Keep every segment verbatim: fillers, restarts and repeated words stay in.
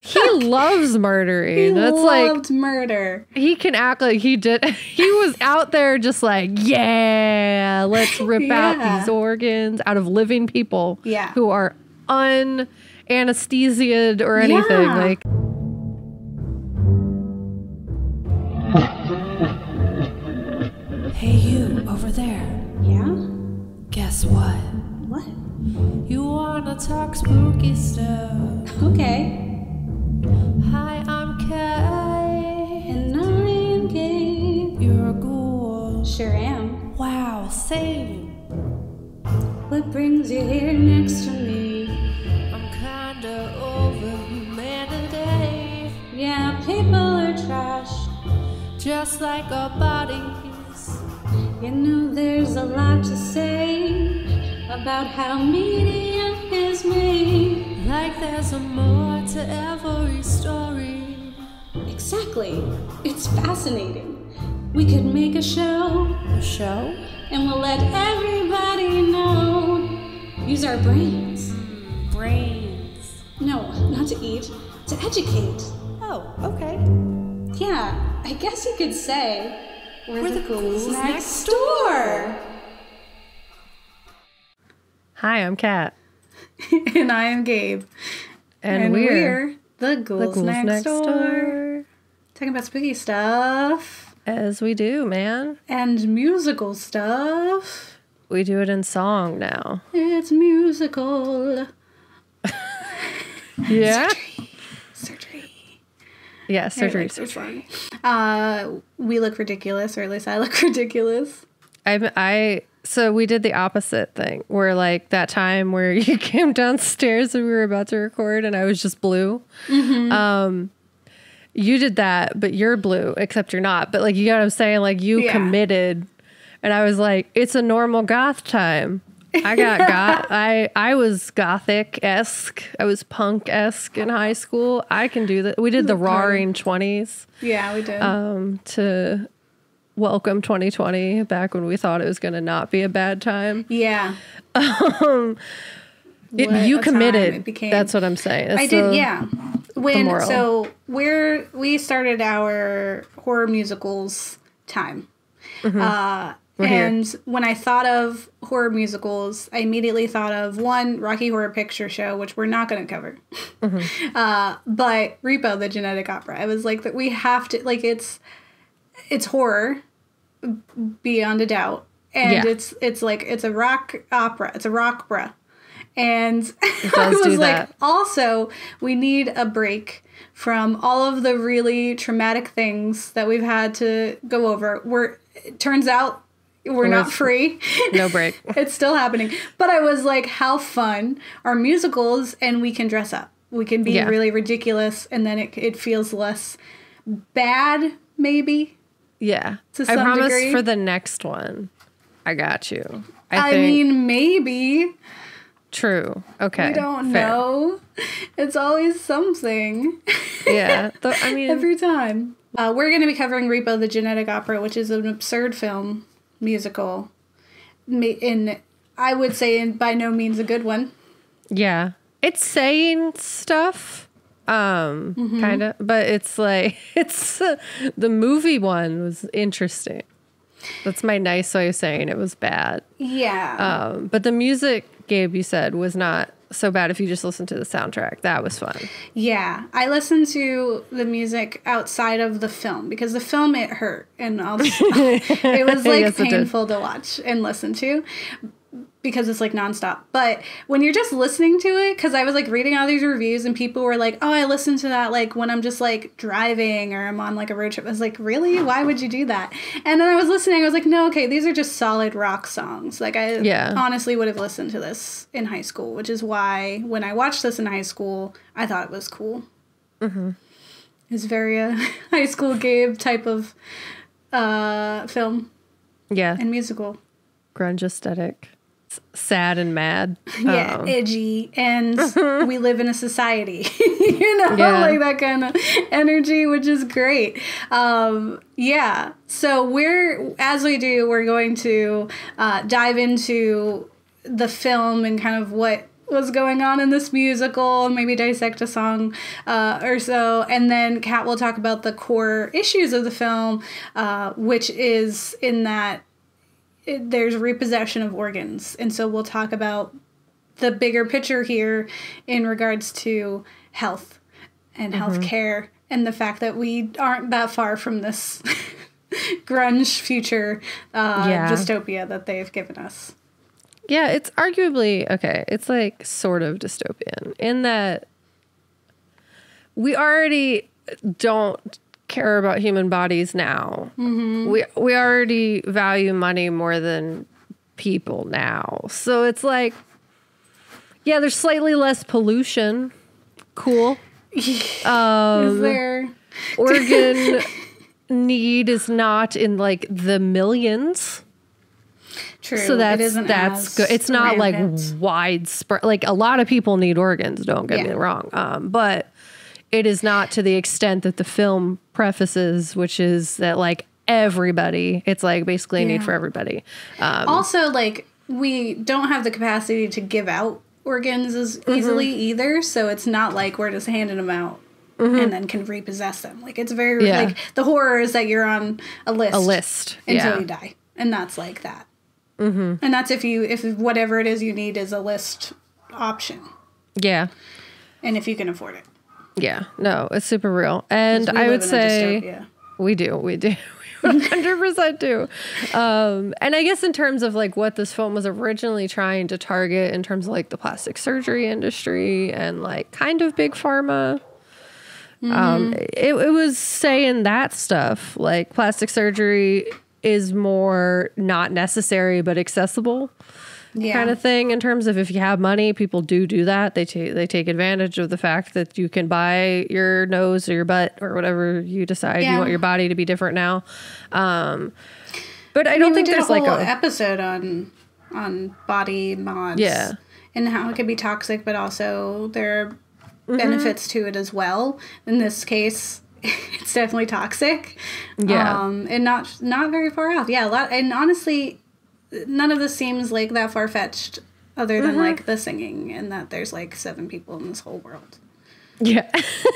He loves murdering. He That's loved like murder. He can act like he did. He was out there just like, yeah, let's rip Yeah. out these organs out of living people Yeah. who are un-anesthesiaed or anything. Yeah. Like, Hey, you over there. Yeah? Guess what? What? You wanna talk spooky stuff? Okay. Hi, I'm Kay. And I am Gabe. You're a ghoul. Sure am. Wow, same. What brings you here next to me? I'm kinda over humanity. Yeah, people are trash. Just like our bodies. You know there's a lot to say about how medium is made. Like there's a more to every story. Exactly. It's fascinating. We could make a show, A show? and we'll let everybody know. Use our brains. Brains. No, not to eat, to educate. Oh, okay. Yeah, I guess you could say we're, We're the, the ghouls, ghouls next, next door. hi, I'm Kat. And I am Gabe. And, we're, the the ghouls, ghouls next, next door. door. Talking about spooky stuff As we do, man. and musical stuff. We do it in song now. It's musical. Yeah? Surgery. Yeah, I surgery. like this one. Uh, we look ridiculous, or at least I look ridiculous. I, I, so we did the opposite thing where like that time where you came downstairs and we were about to record and I was just blue. Mm-hmm. Um, you did that, but you're blue, except you're not. But like, you know what I'm saying? Like you Yeah. committed and I was like, it's a normal goth time. I got goth. I, I was gothic-esque. I was punk-esque in high school. I can do that. We did the roaring twenties Yeah, we did. um, to welcome twenty twenty, back when we thought it was going to not be a bad time. yeah. Um, it, What you a time committed. it became. That's what I'm saying. That's I did, the- yeah. When moral. so we're we started our horror musicals time. Uh, We're here. and when I thought of horror musicals, I immediately thought of one, Rocky Horror Picture Show, which we're not going to cover. uh, but Repo, the genetic opera. I was like that we have to like it's it's horror beyond a doubt, and Yeah. it's it's like it's a rock opera. It's a rockpera. And I does was do like, that. also, we need a break from all of the really traumatic things that we've had to go over. We're, it turns out we're not With- free. No break. It's still happening. But I was like, how fun are musicals, and we can dress up. We can be Yeah. really ridiculous, and then it, it feels less bad, maybe. Yeah. To I some promise degree. for the next one, I got you. I, I, think, mean, maybe. true. Okay. We don't fair. know. It's always something. Yeah. The, I mean, Every time. Uh, we're going to be covering Repo, the Genetic Opera, which is an absurd film musical. Ma- In, I would say, in by no means a good one. yeah. It's saying stuff. Um, Mm-hmm. kind of, but it's like, it's, uh, the movie one was interesting. That's my nice way of saying it was bad. Yeah. Um, but the music, Gabe, you said, was not so bad if you just listened to the soundtrack. That was fun. Yeah. I listened to the music outside of the film because the film, it hurt. And I'll, it was like Yes, it did. painful to watch and listen to. Because it's like nonstop. But when you're just listening to it, because I was like reading all these reviews and people were like, oh, I listen to that like when I'm just like driving or I'm on like a road trip. I was like, really? Why would you do that? And then I was listening. I was like, no, okay, these are just solid rock songs. Like I Yeah. honestly would have listened to this in high school, which is why when I watched this in high school, I thought it was cool. Mm-hmm. It's very uh, high school Gabe type of uh, film Yeah. and musical. Grunge aesthetic. S- sad and mad. Yeah, Um, edgy, and we live in a society, you know, Yeah. like that kind of energy, which is great. Um, yeah, so we're, as we do, we're going to uh, dive into the film and kind of what was going on in this musical, maybe dissect a song uh, or so, and then Kat will talk about the core issues of the film, uh, which is in that it, there's repossession of organs, and so we'll talk about the bigger picture here in regards to health and mm-hmm. healthcare, and the fact that we aren't that far from this grunge future uh, yeah. dystopia that they've given us. Yeah, it's arguably, okay, it's like sort of dystopian in that we already don't care about human bodies now. Mm-hmm. We we already value money more than people now. So it's like, yeah, there's slightly less pollution. Cool. Um, is there? Organ need is not in like the millions. True. So that's it isn't that's good. It's not rampant. like widespread. Like a lot of people need organs. Don't get yeah. me wrong. Um, but it is not to the extent that the film prefaces, which is that like everybody. It's like basically a yeah. need for everybody. Um, also, like we don't have the capacity to give out organs as mm-hmm. easily either. So it's not like we're just handing them out. Mm-hmm. And then can repossess them. Like it's very yeah. like the horror is that you're on a list, a list until yeah. you die, and that's like that. Mm-hmm. And that's if you if whatever it is you need is a list option. Yeah, and if you can afford it. Yeah, no, it's super real, and I would say we do, we do, we one hundred percent do. Um, and I guess in terms of like what this film was originally trying to target, in terms of like the plastic surgery industry and like kind of big pharma. Mm-hmm. Um, it, it was saying that stuff like plastic surgery is more not necessary but accessible yeah. kind of thing, in terms of if you have money, people do do that. They take they take advantage of the fact that you can buy your nose or your butt or whatever you decide yeah. you want your body to be different now. Um, but I, I don't mean, think we did there's a whole like a episode on on body mods, yeah, and how it could be toxic, but also there are mm-hmm. benefits to it as well. In this case, it's definitely toxic. Yeah. Um, and not not very far off. Yeah, a lot. And honestly, none of this seems like that far-fetched other than, mm-hmm. like, the singing and that there's, like, seven people in this whole world. Yeah.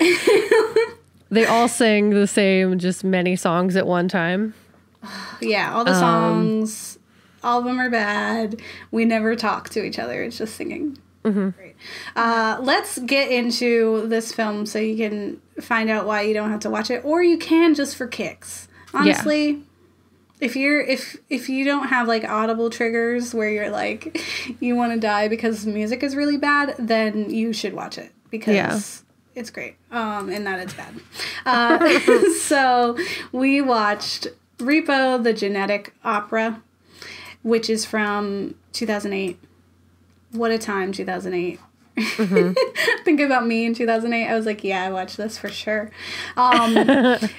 They all sing the same, just many songs at one time. Yeah, all the songs, um, all of them are bad. We never talk to each other. It's just singing. Mm-hmm. Great. Uh, let's get into this film so you can find out why you don't have to watch it, or you can just for kicks. Honestly, yeah. if you're if if you don't have like audible triggers where you're like you want to die because music is really bad, then you should watch it because yeah. it's great. Um, and that it's bad. Uh, so we watched Repo, the Genetic Opera, which is from two thousand eight. What a time, two thousand eight. Mm-hmm. Think about me in two thousand eight. I was like, yeah, I watched this for sure. Um, and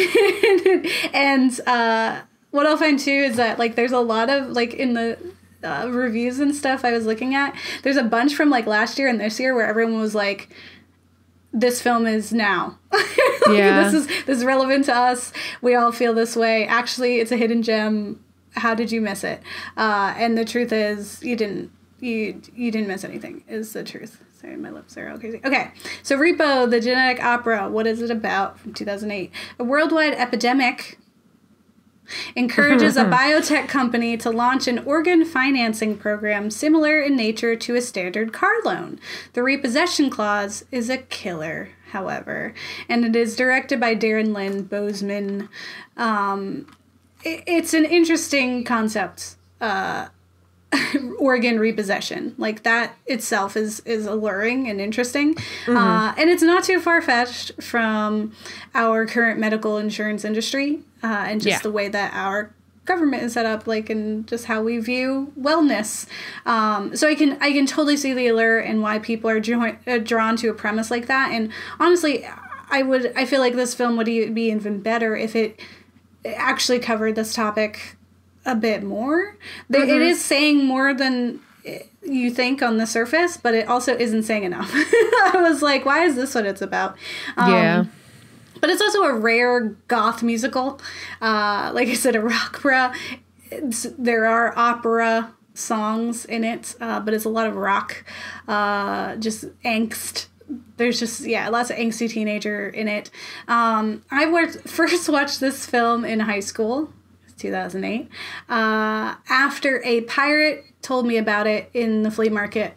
and uh, what I'll find too is that like there's a lot of like in the uh, reviews and stuff I was looking at, there's a bunch from like last year and this year where everyone was like, this film is now. Like, yeah. This is this is relevant to us. We all feel this way. Actually, it's a hidden gem. How did you miss it? Uh, and the truth is, you didn't. You you didn't miss anything, is the truth. Sorry, my lips are all crazy. Okay, so Repo, the Genetic Opera, what is it about from two thousand eight? A worldwide epidemic encourages a biotech company to launch an organ financing program similar in nature to a standard car loan. The repossession clause is a killer, however, and it is directed by Darren Lynn Bozeman. Um, it, it's an interesting concept. Uh, organ repossession, like that itself is is alluring and interesting. Mm-hmm. Uh, and it's not too far-fetched from our current medical insurance industry uh, and just yeah. the way that our government is set up, like, and just how we view wellness. Um, so I can I can totally see the allure and why people are jo- uh, drawn to a premise like that. And honestly, I would I feel like this film would be even better if it actually covered this topic a bit more. Mm-hmm. It is saying more than you think on the surface, but it also isn't saying enough. I was like, why is this what it's about? Um, yeah. But it's also a rare goth musical. Uh, like I said, a Rockpera. It's, there are opera songs in it, uh, but it's a lot of rock, uh, just angst. There's just, yeah, lots of angsty teenager in it. Um, I watched, first watched this film in high school, two thousand eight, uh, after a pirate told me about it in the flea market.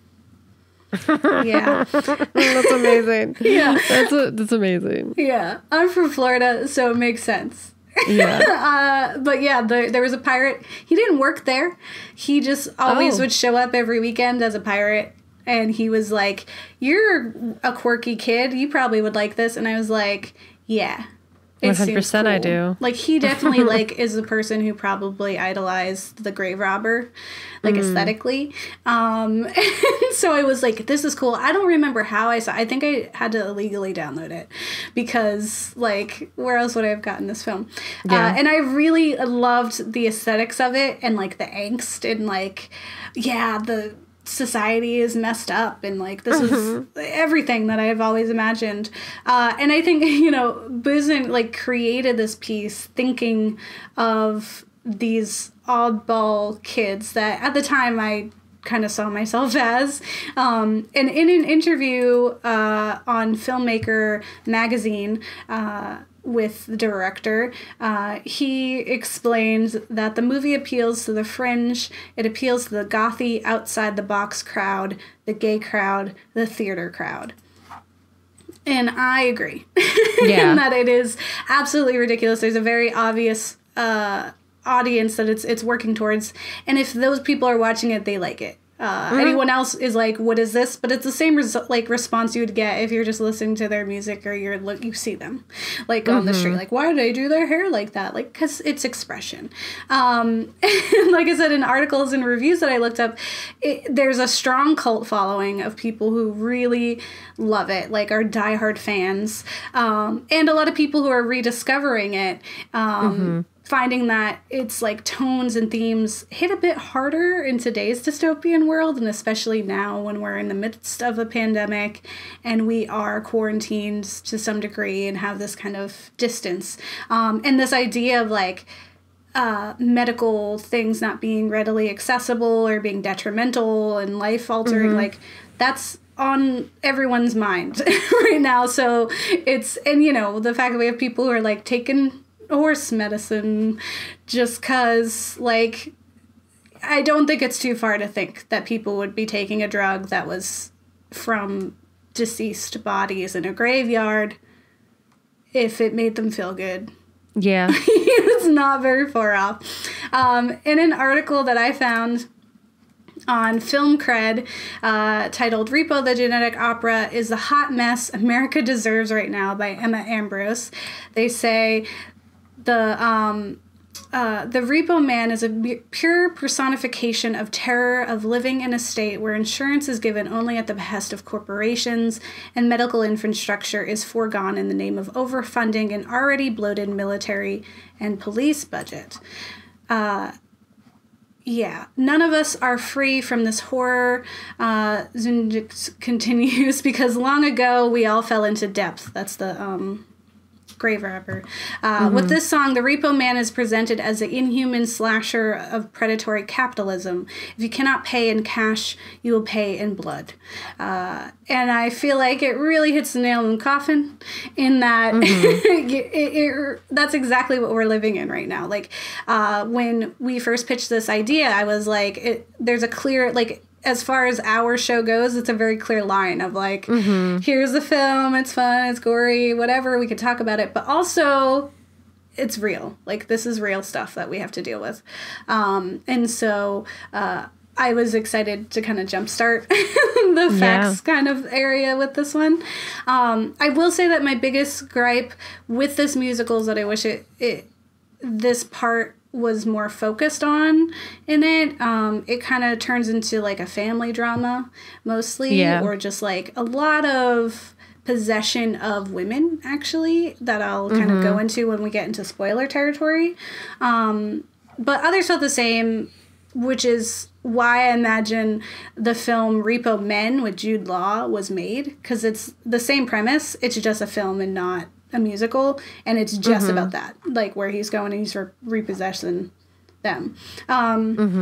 Yeah. That's amazing. Yeah. That's, a, that's amazing. Yeah. I'm from Florida, so it makes sense. Yeah. uh, but yeah, the, there was a pirate. He didn't work there. He just always Oh. would show up every weekend as a pirate. And he was like, "You're a quirky kid. You probably would like this." And I was like, "Yeah, it one hundred seems percent I cool." do. Like, he definitely like is the person who probably idolized the grave robber, like, aesthetically. Um, and so I was like, "This is cool." I don't remember how I saw. I think I had to illegally download it because, like, where else would I have gotten this film? Yeah. Uh, and I really loved the aesthetics of it and like the angst and like, yeah, the society is messed up and like this is everything that I've always imagined, uh, and I think, you know, Boozin like created this piece thinking of these oddball kids that at the time I kind of saw myself as, um, and in an interview uh, on Filmmaker magazine, uh, with the director, uh, he explains that the movie appeals to the fringe, it appeals to the gothy, outside-the-box crowd, the gay crowd, the theater crowd. And I agree. Yeah. In that it is absolutely ridiculous. There's a very obvious uh, audience that it's it's working towards, and if those people are watching it, they like it. Uh, mm-hmm. Anyone else is like, "What is this?" But it's the same res- like response you would get if you're just listening to their music or you're look you see them like mm-hmm. on the street. Like, why do they do their hair like that? Like, because it's expression. Um, and like I said in articles and reviews that I looked up, it, there's a strong cult following of people who really love it, like are diehard fans, um, and a lot of people who are rediscovering it. Um, mm-hmm. Finding that its like tones and themes hit a bit harder in today's dystopian world, and especially now when we're in the midst of a pandemic and we are quarantined to some degree and have this kind of distance. Um, and this idea of like uh, medical things not being readily accessible or being detrimental and life altering, mm-hmm. like that's on everyone's mind right now. So it's, and you know, the fact that we have people who are like taking horse medicine just cause, like, I don't think it's too far to think that people would be taking a drug that was from deceased bodies in a graveyard if it made them feel good. Yeah. It's not very far off. Um, in an article that I found on Film Cred, uh, titled "Repo, the Genetic Opera is the Hot Mess America Deserves Right Now" by Emma Ambrose, they say The um, uh, the Repo Man is a pure personification of terror of living in a state where insurance is given only at the behest of corporations and medical infrastructure is foregone in the name of overfunding an already bloated military and police budget. Uh, yeah, none of us are free from this horror, uh, Zunjik continues, because long ago we all fell into depth. That's the um, grave rapper. Uh, mm-hmm. With this song, the Repo Man is presented as the inhuman slasher of predatory capitalism. If you cannot pay in cash, you will pay in blood. Uh, and I feel like it really hits the nail in the coffin in that mm-hmm. it, it, it, that's exactly what we're living in right now. Like, uh, when we first pitched this idea, I was like, it, there's a clear, like, as far as our show goes, it's a very clear line of like, mm-hmm. here's the film, it's fun, it's gory, whatever, we can talk about it, but also it's real. Like, this is real stuff that we have to deal with. Um, and so uh, I was excited to kind of jumpstart the facts yeah. kind of area with this one. Um, I will say that my biggest gripe with this musical is that I wish it, it this part was more focused on in it. Um, it kind of turns into like a family drama mostly, yeah. or just like a lot of possession of women, actually, that I'll kind mm-hmm. of go into when we get into spoiler territory. Um, but others felt the same, which is why I imagine the film Repo Men with Jude Law was made, because it's the same premise, it's just a film and not a musical, and it's just mm-hmm. about that, like where he's going and he's re- repossessing them. Um, mm-hmm.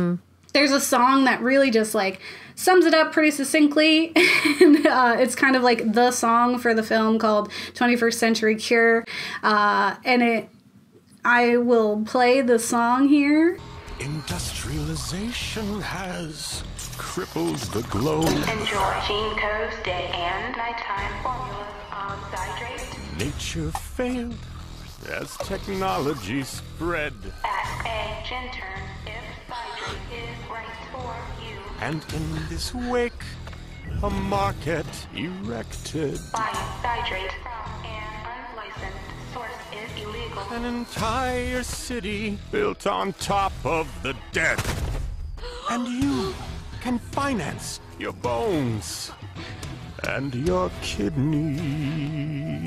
there's a song that really just like sums it up pretty succinctly. And, uh, it's kind of like the song for the film called twenty-first Century Cure. Uh, and it, I will play the song here. Industrialization has crippled the globe. Enjoy gene codes, day and nighttime formulas on citrate. Nature failed as technology spread. Ask a gintern if citrate is right for you. And in this wake, a market erected. Buying citrate from an unlicensed source is illegal. An entire city built on top of the dead. And you can finance your bones and your kidneys.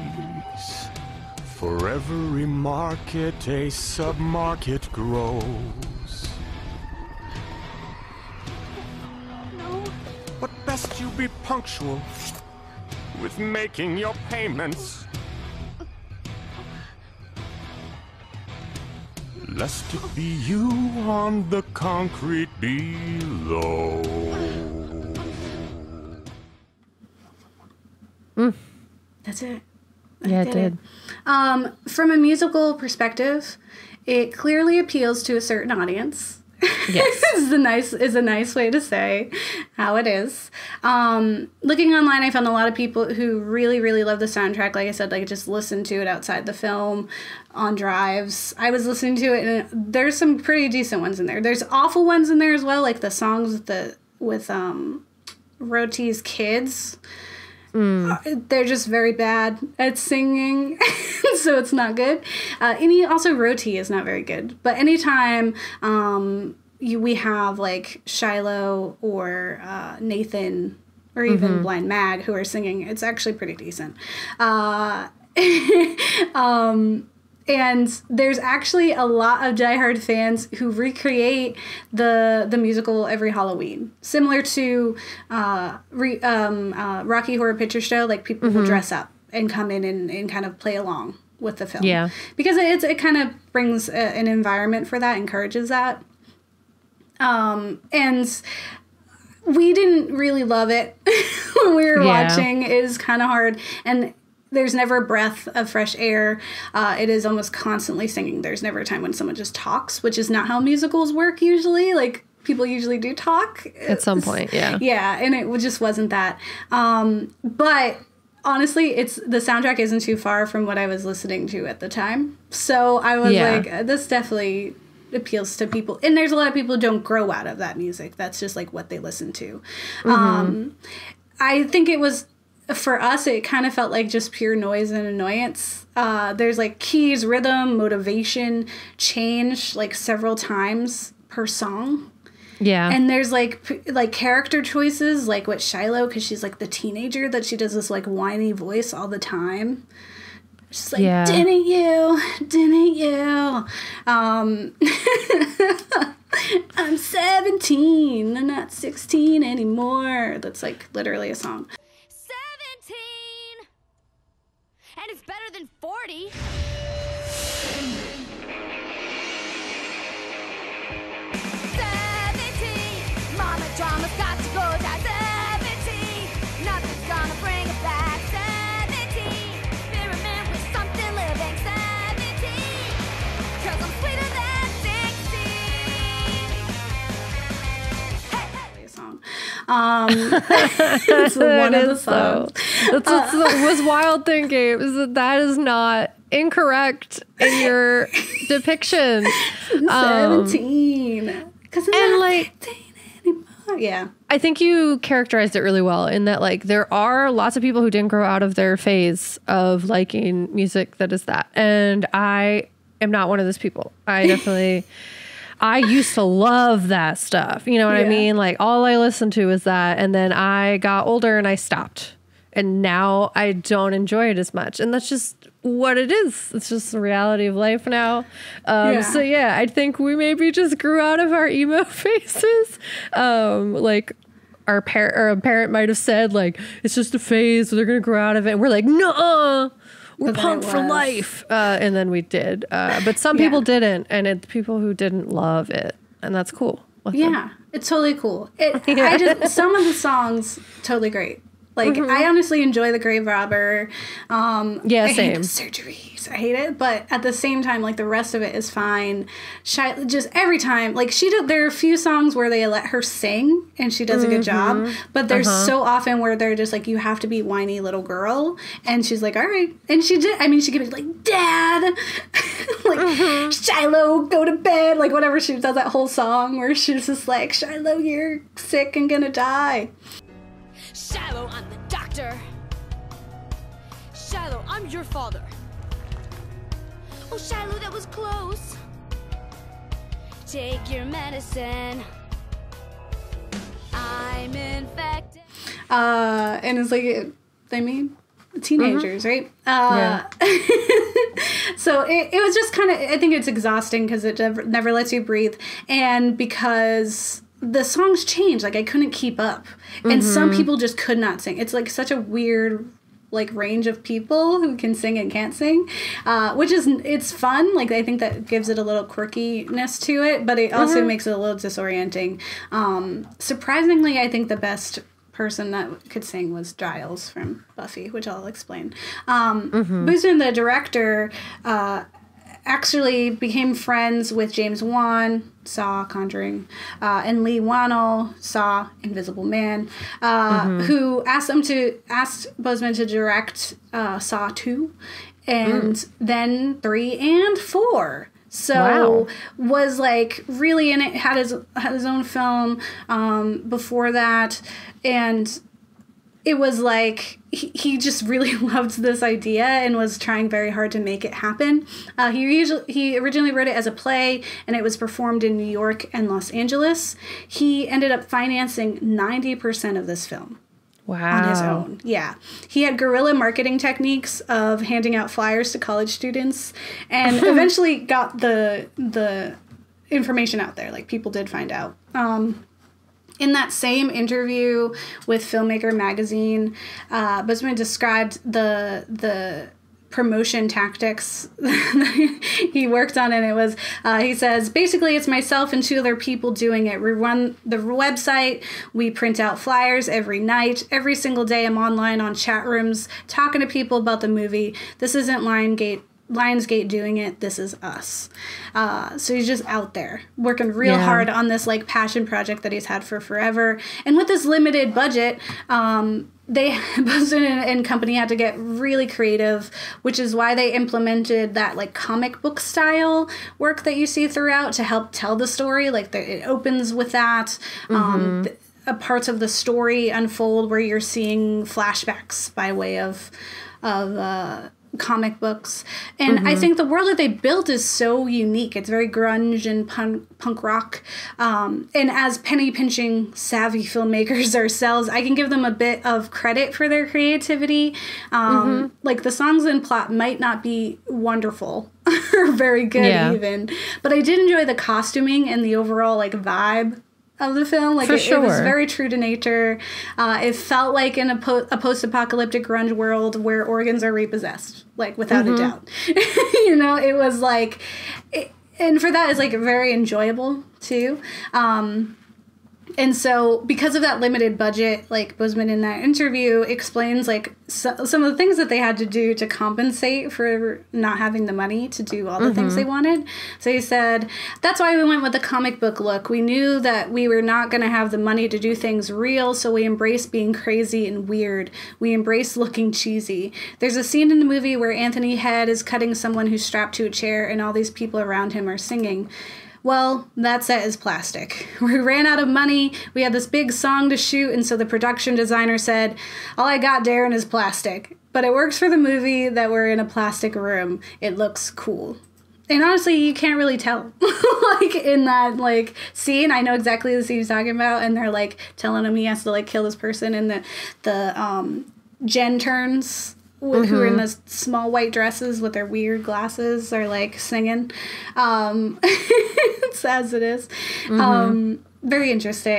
For every market, a submarket grows. No. But best you be punctual with making your payments. Lest it be you on the concrete below. Mm. That's it. Yeah, I it did. It. Um, from a musical perspective, it clearly appeals to a certain audience. Yes. is a nice is a nice way to say how it is. Um, looking online, I found a lot of people who really, really love the soundtrack. Like I said, like just listen to it outside the film, on drives. I was listening to it, and there's some pretty decent ones in there. There's awful ones in there as well, like the songs with the with um, Roti's kids. Mm. Uh, they're just very bad at singing, so it's not good. Uh, any also Roti is not very good. But anytime um, you we have like Shiloh or uh, Nathan or even mm-hmm. Blind Mag who are singing, it's actually pretty decent. Uh, um, and there's actually a lot of diehard fans who recreate the the musical every Halloween, similar to uh, re, um, uh, Rocky Horror Picture Show. Like people mm-hmm. will dress up and come in and, and kind of play along with the film. Yeah, because it it kind of brings a, an environment for that, encourages that. Um, and we didn't really love it when we were yeah. watching. It was kind of hard, and there's never a breath of fresh air. Uh, it is almost constantly singing. There's never a time when someone just talks, which is not how musicals work usually. Like, people usually do talk. At some point, yeah. Yeah, and it just wasn't that. Um, but honestly, it's the soundtrack isn't too far from what I was listening to at the time. So I was yeah. like, this definitely appeals to people. And there's a lot of people who don't grow out of that music. That's just like what they listen to. Mm-hmm. Um, I think it was... For us, it kind of felt like just pure noise and annoyance. Uh, there's like keys, rhythm, motivation, change like several times per song. Yeah. And there's like p- like character choices, like with Shiloh, because she's like the teenager that she does this like whiny voice all the time. She's like, yeah. didn't you? Didn't you? Um, I'm seventeen. I'm not sixteen anymore. That's like literally a song. And it's better than forty. seventeen. Mama drama's got to go down. seventeen. Nothing's gonna bring it back. seventeen. Experiment with something living. seventeen. Cause I'm sweeter than sixteen. Hey, hey. Song. Um, it's one of the songs. That's what's uh, the, was wild thing, Gabe, is that that is not incorrect in your depiction. seventeen. Because um, and like, fifteen anymore. Yeah. I think you characterized it really well in that, like, there are lots of people who didn't grow out of their phase of liking music that is that. And I am not one of those people. I definitely... I used to love that stuff. You know what yeah. I mean? Like, all I listened to was that. And then I got older and I stopped. And now I don't enjoy it as much. And that's just what it is. It's just the reality of life now. Um, yeah. So, yeah, I think we maybe just grew out of our emo phases. Um, like, our par- or a parent might have said, like, it's just a phase. They're going to grow out of it. And we're like, no, we're pumped for life. Uh, and then we did. Uh, but some yeah. people didn't. And it's people who didn't love it. And that's cool. with Yeah, them. it's totally cool. It, I just some of the songs totally great. Like mm-hmm. I honestly enjoy the Grave Robber. Um, yeah, I same. hate the surgeries. I hate it, but at the same time, like the rest of it is fine. Shy, just every time, like she did. There are a few songs where they let her sing and she does mm-hmm. a good job. But there's uh-huh. so often where they're just like, you have to be whiny little girl, and she's like, all right, and she did. I mean, she could be like, Dad, like mm-hmm. Shiloh, go to bed, like whatever. She does that whole song where she's just like, Shiloh, you're sick and gonna die. Shiloh, I'm the doctor. Shiloh, I'm your father. Oh, Shiloh, that was close. Take your medicine. I'm infected. Uh, and it's like, I mean, teenagers, mm-hmm. right? Uh, yeah. So it, it was just kind of, I think it's exhausting because it never, never lets you breathe. And because the songs change, like I couldn't keep up. And mm-hmm. some people just could not sing. It's like such a weird like range of people who can sing and can't sing, uh, which is, it's fun. Like I think that gives it a little quirkiness to it, but it also mm-hmm. makes it a little disorienting. Um, surprisingly, I think the best person that could sing was Giles from Buffy, which I'll explain. Um, mm-hmm. Boozman, the director, uh, actually became friends with James Wan, Saw, Conjuring, uh, and Lee Wannell, Saw, Invisible Man, uh, mm-hmm. who asked them to asked Boseman to direct uh, Saw two, and mm. then three and four. So wow. was like really in it. Had his had his own film um, before that, and it was like he, he just really loved this idea and was trying very hard to make it happen. Uh, he usually he originally wrote it as a play, and it was performed in New York and Los Angeles. He ended up financing ninety percent of this film. Wow. On his own. Yeah. He had guerrilla marketing techniques of handing out flyers to college students, and eventually got the the information out there. Like people did find out. Um, In that same interview with Filmmaker Magazine, uh, Boseman described the the promotion tactics he worked on, and it was, uh, he says, basically it's myself and two other people doing it. We run the website, we print out flyers every night. Every single day I'm online on chat rooms talking to people about the movie. This isn't Lionsgate Lionsgate doing it. This is us. Uh, so he's just out there working real yeah. hard on this like passion project that he's had for forever. And with this limited budget, um, they Boseman and, and company had to get really creative, which is why they implemented that like comic book style work that you see throughout to help tell the story. Like the, it opens with that. Mm-hmm. Um, th- uh, parts of the story unfold where you're seeing flashbacks by way of of uh, comic books. And mm-hmm. I think the world that they built is so unique. It's very grunge and punk, punk rock. Um, and as penny pinching savvy filmmakers ourselves, I can give them a bit of credit for their creativity. Um, mm-hmm. Like the songs and plot might not be wonderful or very good yeah. even, but I did enjoy the costuming and the overall like vibe of the film. Like, For it, sure. it was very true to nature. Uh, it felt like in a, po- a post-apocalyptic grunge world where organs are repossessed, like, without mm-hmm. a doubt. You know, it was like, it, and for that, it's like very enjoyable too. Um, and so because of that limited budget, like Boseman in that interview explains like so, some of the things that they had to do to compensate for not having the money to do all the mm-hmm. things they wanted. So he said, that's why we went with the comic book look. We knew that we were not going to have the money to do things real, so we embraced being crazy and weird. We embraced looking cheesy. There's a scene in the movie where Anthony Head is cutting someone who's strapped to a chair and all these people around him are singing. Well, that set is plastic. We ran out of money. We had this big song to shoot, and so the production designer said, all I got, Darren, is plastic. But it works for the movie that we're in a plastic room. It looks cool. And honestly, you can't really tell. Like, in that, like, scene, I know exactly the scene he's talking about, and they're, like, telling him he has to, like, kill this person, and the, the um, Jen turns... Mm-hmm. who are in those small white dresses with their weird glasses are like singing. Um, it's as it is. Mm-hmm. Um, very interesting.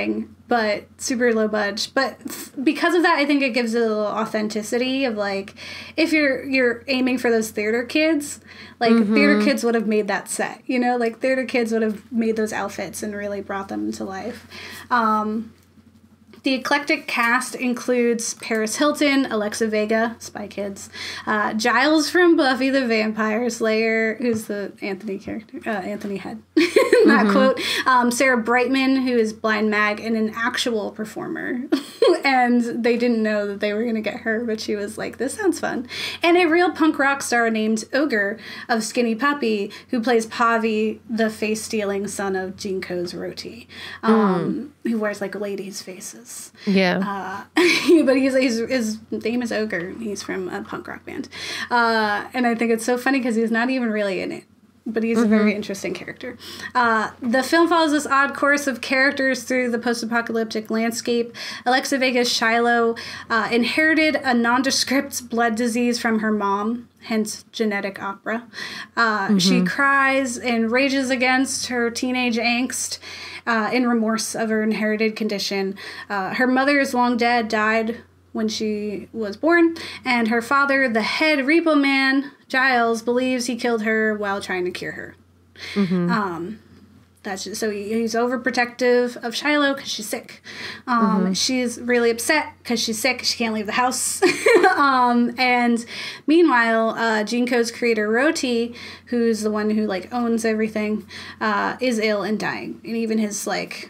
but super low budge. But because of that, I think it gives it a little authenticity of like, if you're you're aiming for those theater kids, like mm-hmm. theater kids would have made that set, you know, like theater kids would have made those outfits and really brought them to life. Um, The eclectic cast includes Paris Hilton, Alexa Vega, Spy Kids, uh, Giles from Buffy the Vampire Slayer, who's the Anthony character, uh, Anthony Head, in that mm-hmm. quote, um, Sarah Brightman, who is Blind Mag and an actual performer. And they didn't know that they were going to get her, but she was like, this sounds fun. And a real punk rock star named Ogre of Skinny Puppy, who plays Pavi, the face-stealing son of Jinko's Roti, um, mm. who wears like ladies' faces. Yeah. Uh, but he's, he's his name is Ogre. He's from a punk rock band. Uh, and I think it's so funny because he's not even really in it. But he's mm-hmm. a very interesting character. Uh, the film follows this odd course of characters through the post-apocalyptic landscape. Alexa Vega's Shiloh uh, inherited a nondescript blood disease from her mom, hence genetic opera. Uh, mm-hmm. She cries and rages against her teenage angst uh, in remorse of her inherited condition. Uh, her mother is long dead, died when she was born, and her father, the head repo man, Giles, believes he killed her while trying to cure her. Mm-hmm. Um, that's just, so he, he's overprotective of Shiloh because she's sick. Um, mm-hmm. She's really upset because she's sick. She can't leave the house. um, and meanwhile, uh, Jinko's creator Roti, who's the one who like owns everything, uh, is ill and dying, and even his like.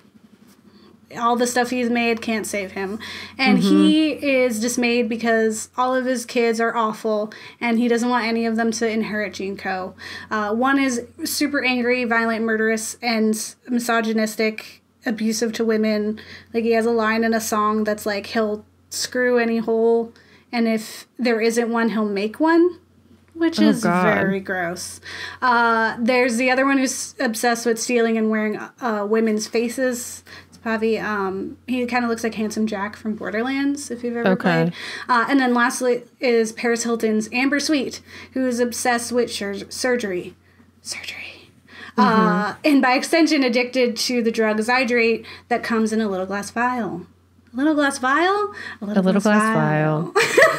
all the stuff he's made can't save him. And mm-hmm. he is dismayed because all of his kids are awful and he doesn't want any of them to inherit Jinko. Uh, one is super angry, violent, murderous, and misogynistic, abusive to women. Like, he has a line in a song that's like, he'll screw any hole, and if there isn't one, he'll make one. Which oh, is God. very gross. Uh, there's the other one who's obsessed with stealing and wearing uh, women's faces. Pavi, um, he kind of looks like Handsome Jack from Borderlands, if you've ever okay. played. Uh, and then lastly is Paris Hilton's Amber Sweet, who is obsessed with sur- surgery. Surgery. Mm-hmm. Uh, and by extension, addicted to the drug Zydrate that comes in a little glass vial. A little glass vial? A little, a little glass, glass vial.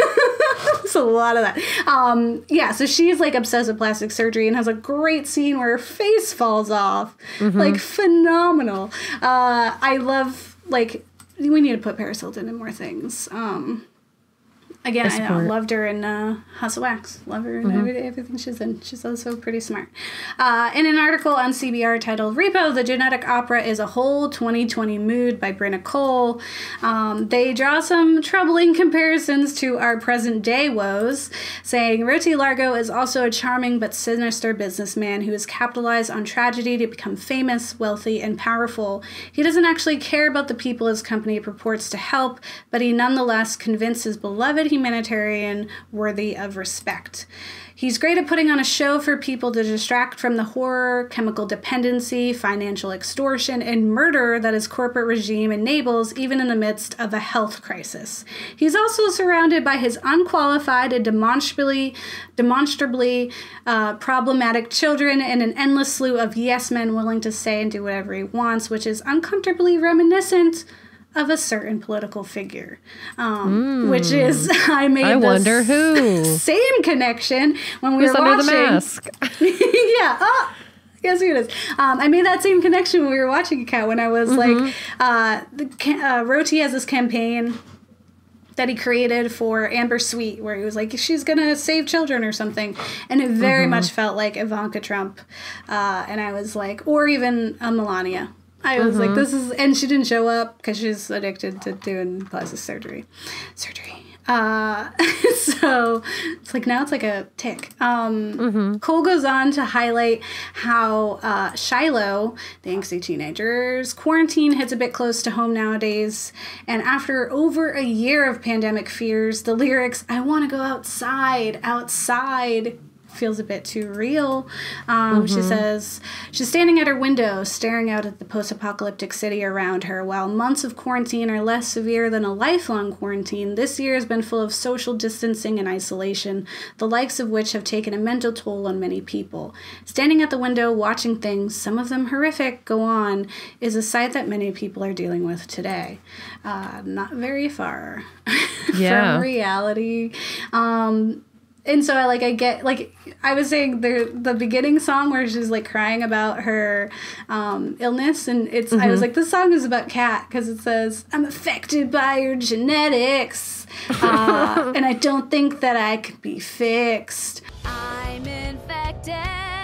vial. It's a lot of that. Um, yeah, so she's like obsessed with plastic surgery and has a great scene where her face falls off. Mm-hmm. Like, phenomenal. Uh, I love, like, we need to put Paris Hilton in more things. Um, again, I, I know, loved her in uh, House of Wax. Love her in mm-hmm. every, everything she's in. She's also pretty smart. Uh, in an article on C B R titled Repo, the Genetic Opera is a Whole twenty twenty Mood by Brenna Cole, um, they draw some troubling comparisons to our present day woes, saying Roti Largo is also a charming but sinister businessman who has capitalized on tragedy to become famous, wealthy, and powerful. He doesn't actually care about the people his company purports to help, but he nonetheless convinced his beloved humanitarian worthy of respect. He's great at putting on a show for people to distract from the horror, chemical dependency, financial extortion, and murder that his corporate regime enables even in the midst of a health crisis. He's also surrounded by his unqualified and demonstrably, demonstrably uh, problematic children and an endless slew of yes men willing to say and do whatever he wants, which is uncomfortably reminiscent of a certain political figure, um, mm. which is, I made I wonder who. same connection when we Who's were watching. Under the mask? yeah, oh, guess who it is. Um, I made that same connection when we were watching a cat when I was mm-hmm. like, uh, the, uh, Roti has this campaign that he created for Amber Sweet, where he was like, she's gonna save children or something, and it very mm-hmm. much felt like Ivanka Trump, uh, and I was like, or even uh, Melania. I was mm-hmm. like, this is, and she didn't show up because she's addicted to doing plastic surgery. Surgery. Uh, so it's like, now it's like a tick. Um, mm-hmm. Cole goes on to highlight how uh, Shiloh, the angsty teenager's quarantine hits a bit close to home nowadays. And after over a year of pandemic fears, the lyrics, I want to go outside, outside, feels a bit too real. Um, mm-hmm. She says, she's standing at her window, staring out at the post-apocalyptic city around her. While months of quarantine are less severe than a lifelong quarantine, this year has been full of social distancing and isolation, the likes of which have taken a mental toll on many people. Standing at the window, watching things, some of them horrific, go on, is a sight that many people are dealing with today. Uh, not very far yeah. from reality. Um... And so I like I get like I was saying the the beginning song where she's like crying about her um, illness, and it's mm-hmm. I was like, this song is about Kat because it says, I'm affected by your genetics uh, and I don't think that I could be fixed. I'm infected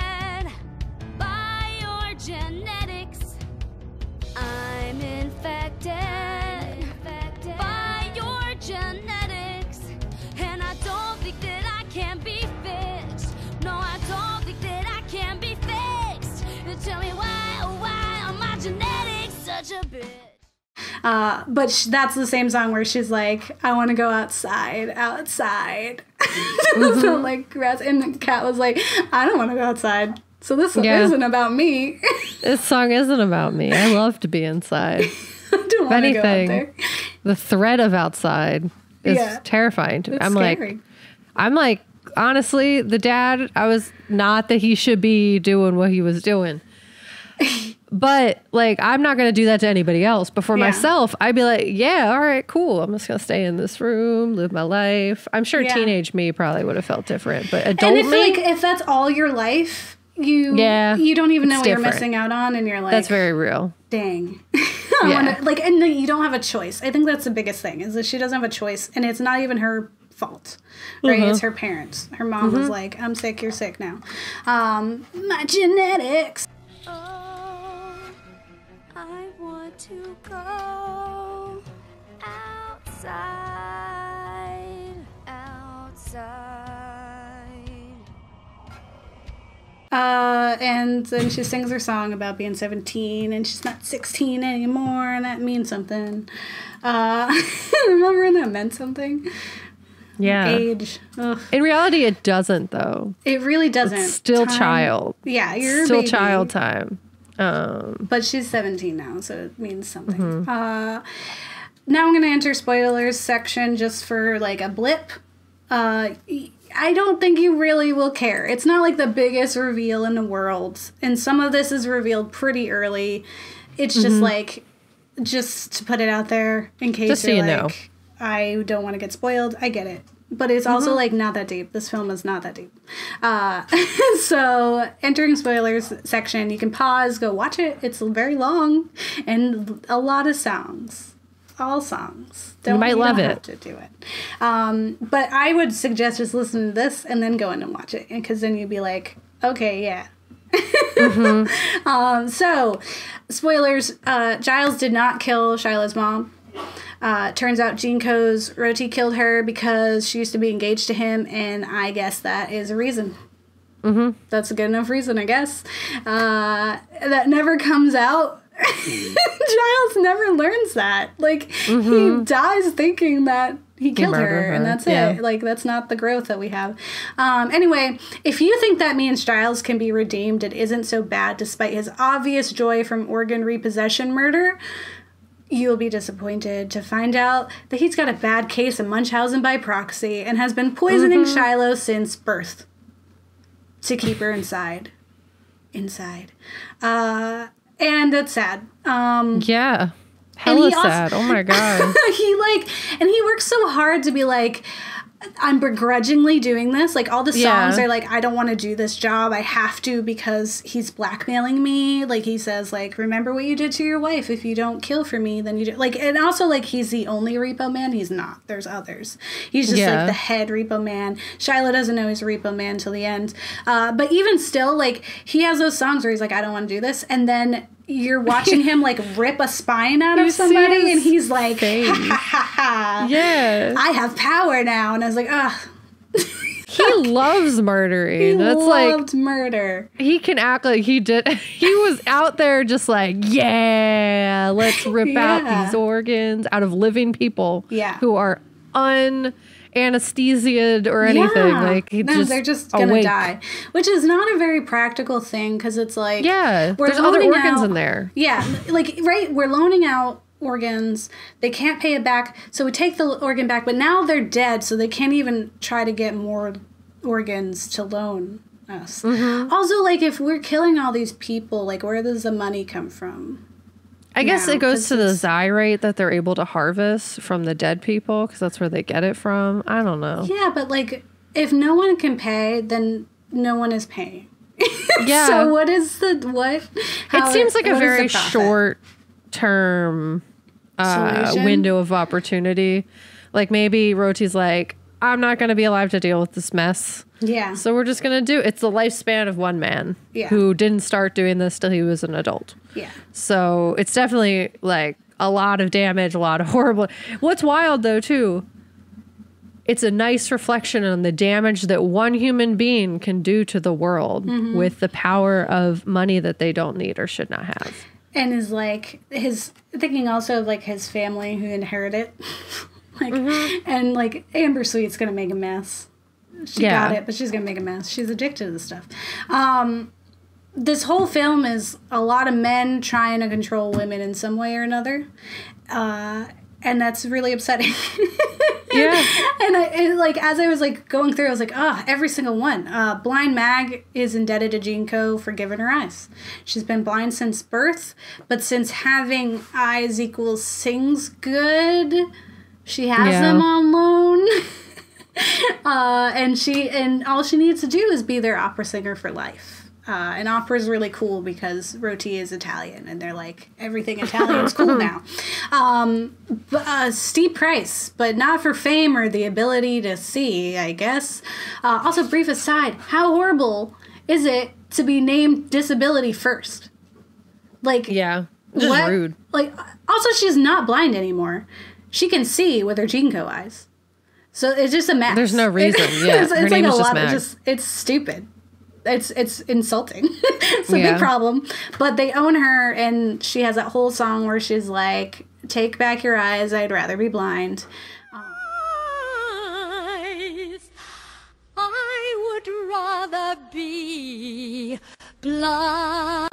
by your genetics. I'm infected, infected by your genetics, and I don't think that I can be fixed. No, I don't think that I can be fixed. Tell me why, oh why are my genetics such a bitch? Uh, but sh- that's the same song where she's like, I want to go outside, outside. Mm-hmm. So like, and the Cat was like, I don't want to go outside. So this yeah. isn't about me. This song isn't about me. I love to be inside. I don't want to go out there. The threat of outside is yeah. terrifying to me. It's I'm scary. like, I'm like, honestly, the dad, I was not that he should be doing what he was doing. But like, I'm not going to do that to anybody else. But for yeah. myself, I'd be like, yeah, all right, cool. I'm just going to stay in this room, live my life. I'm sure yeah. teenage me probably would have felt different. But adult and if, me, like, if that's all your life, you yeah, you don't even know what different. you're missing out on. And you're like, that's very real. Dang. I yeah. wanna, like, and you don't have a choice. I think that's the biggest thing is that she doesn't have a choice. And it's not even her fault, right? Mm-hmm. It's her parents. Her mom mm-hmm. was like, I'm sick, you're sick now. Um, my genetics. Oh, I want to go outside, outside. Uh, and then she sings her song about being seventeen and she's not sixteen anymore, and that means something. Uh, remember when that meant something? Yeah. Age. Ugh. In reality, it doesn't, though. It really doesn't. It's still time, child. Yeah, you're still a baby. child time. Um, but she's seventeen now, so it means something. Mm-hmm. Uh, now I'm going to enter spoilers section just for like a blip. Uh, I don't think you really will care. It's not like the biggest reveal in the world, and some of this is revealed pretty early. It's just mm-hmm. like, just to put it out there in case just you're so you like, know. I don't want to get spoiled. I get it. But it's also, mm-hmm. like, not that deep. This film is not that deep. Uh, so, entering spoilers section, you can pause, go watch it. It's very long, and a lot of songs. All songs. Don't, you might you love don't it. Have to do it. Um, but I would suggest just listen to this and then go in and watch it. Because then you'd be like, okay, yeah. mm-hmm. um, so, spoilers. Uh, Giles did not kill Shiloh's mom. Uh, turns out Jean Coe's Roti killed her because she used to be engaged to him, and I guess that is a reason. Mm-hmm. That's a good enough reason, I guess. Uh, that never comes out. Giles never learns that. Like, mm-hmm. he dies thinking that he killed he her, her, and that's yeah. it. Like, that's not the growth that we have. Um, anyway, if you think that means Giles can be redeemed, it isn't so bad despite his obvious joy from organ repossession murder, you'll be disappointed to find out that he's got a bad case of Munchausen by proxy and has been poisoning mm-hmm. Shiloh since birth to keep her inside. Inside. Uh, and it's sad. Um, yeah. Hella sad. Oh my God. he like, and he works so hard to be like, I'm begrudgingly doing this. Like, all the songs yeah. are like, I don't want to do this job. I have to because he's blackmailing me. Like, he says, like, remember what you did to your wife. If you don't kill for me, then you do. Like, and also, like, he's the only Repo Man. He's not. There's others. He's just, yeah. like, the head Repo Man. Shiloh doesn't know he's a Repo Man till the end. Uh, but even still, like, he has those songs where he's like, I don't want to do this. And then you're watching him, like, rip a spine out of somebody, and he's like, ha, ha, ha, ha. Yeah. I have power now. And I was like, ugh. He loves murdering. He That's loved like, murder. He can act like he did. He was out there just like, yeah, let's rip yeah. out these organs out of living people yeah. who are un... anesthesiaed or anything. Yeah. Like no, just they're just gonna awake. die, which is not a very practical thing because it's like Yeah, we're there's other loaning organs out- in there. Yeah, like right, we're loaning out organs. They can't pay it back, so we take the organ back. But now they're dead, so they can't even try to get more organs to loan us. Mm-hmm. Also, like if we're killing all these people, like where does the money come from? I guess now, it goes 'cause to the it's- Zyrate that they're able to harvest from the dead people because that's where they get it from. I don't know. Yeah, but like if no one can pay, then no one is paying. Yeah. So what is the what? How- It seems like a what is very the profit? short term uh, Solution? window of opportunity. Like maybe Roti's like, I'm not going to be alive to deal with this mess. Yeah. So we're just going to do It's the lifespan of one man Yeah. who didn't start doing this till he was an adult. Yeah. So it's definitely like a lot of damage, a lot of horrible. What's wild though, too, it's a nice reflection on the damage that one human being can do to the world Mm-hmm. with the power of money that they don't need or should not have. And is like his thinking also of like his family who inherit it. like Mm-hmm. and like Amber Sweet's gonna make a mess. She Yeah. got it, but she's gonna make a mess. She's addicted to this stuff. Um this whole film is a lot of men trying to control women in some way or another. Uh and that's really upsetting. Yeah. And I, it, like as I was like going through, I was like, oh, every single one. Uh, Blind Mag is indebted to Jinko for giving her eyes. She's been blind since birth, but since having eyes equals sings good, she has Yeah. them on loan. uh, and she and all she needs to do is be their opera singer for life. Uh, and opera is really cool because Roti is Italian, and they're like, everything Italian's cool now. Um, but, uh, steep price, but not for fame or the ability to see, I guess. Uh, also, brief aside, how horrible is it to be named disability first? Like, Yeah. Just what- rude. Like, also, she's not blind anymore. She can see with her Jinko eyes. So it's just a mess. There's no reason, yeah. it's Her it's name like is a just lot of Mag. just, it's stupid. It's it's insulting. It's a Yeah. big problem. But they own her, and she has that whole song where she's like, "Take back your eyes. I'd rather be blind." Eyes, I would rather be blind.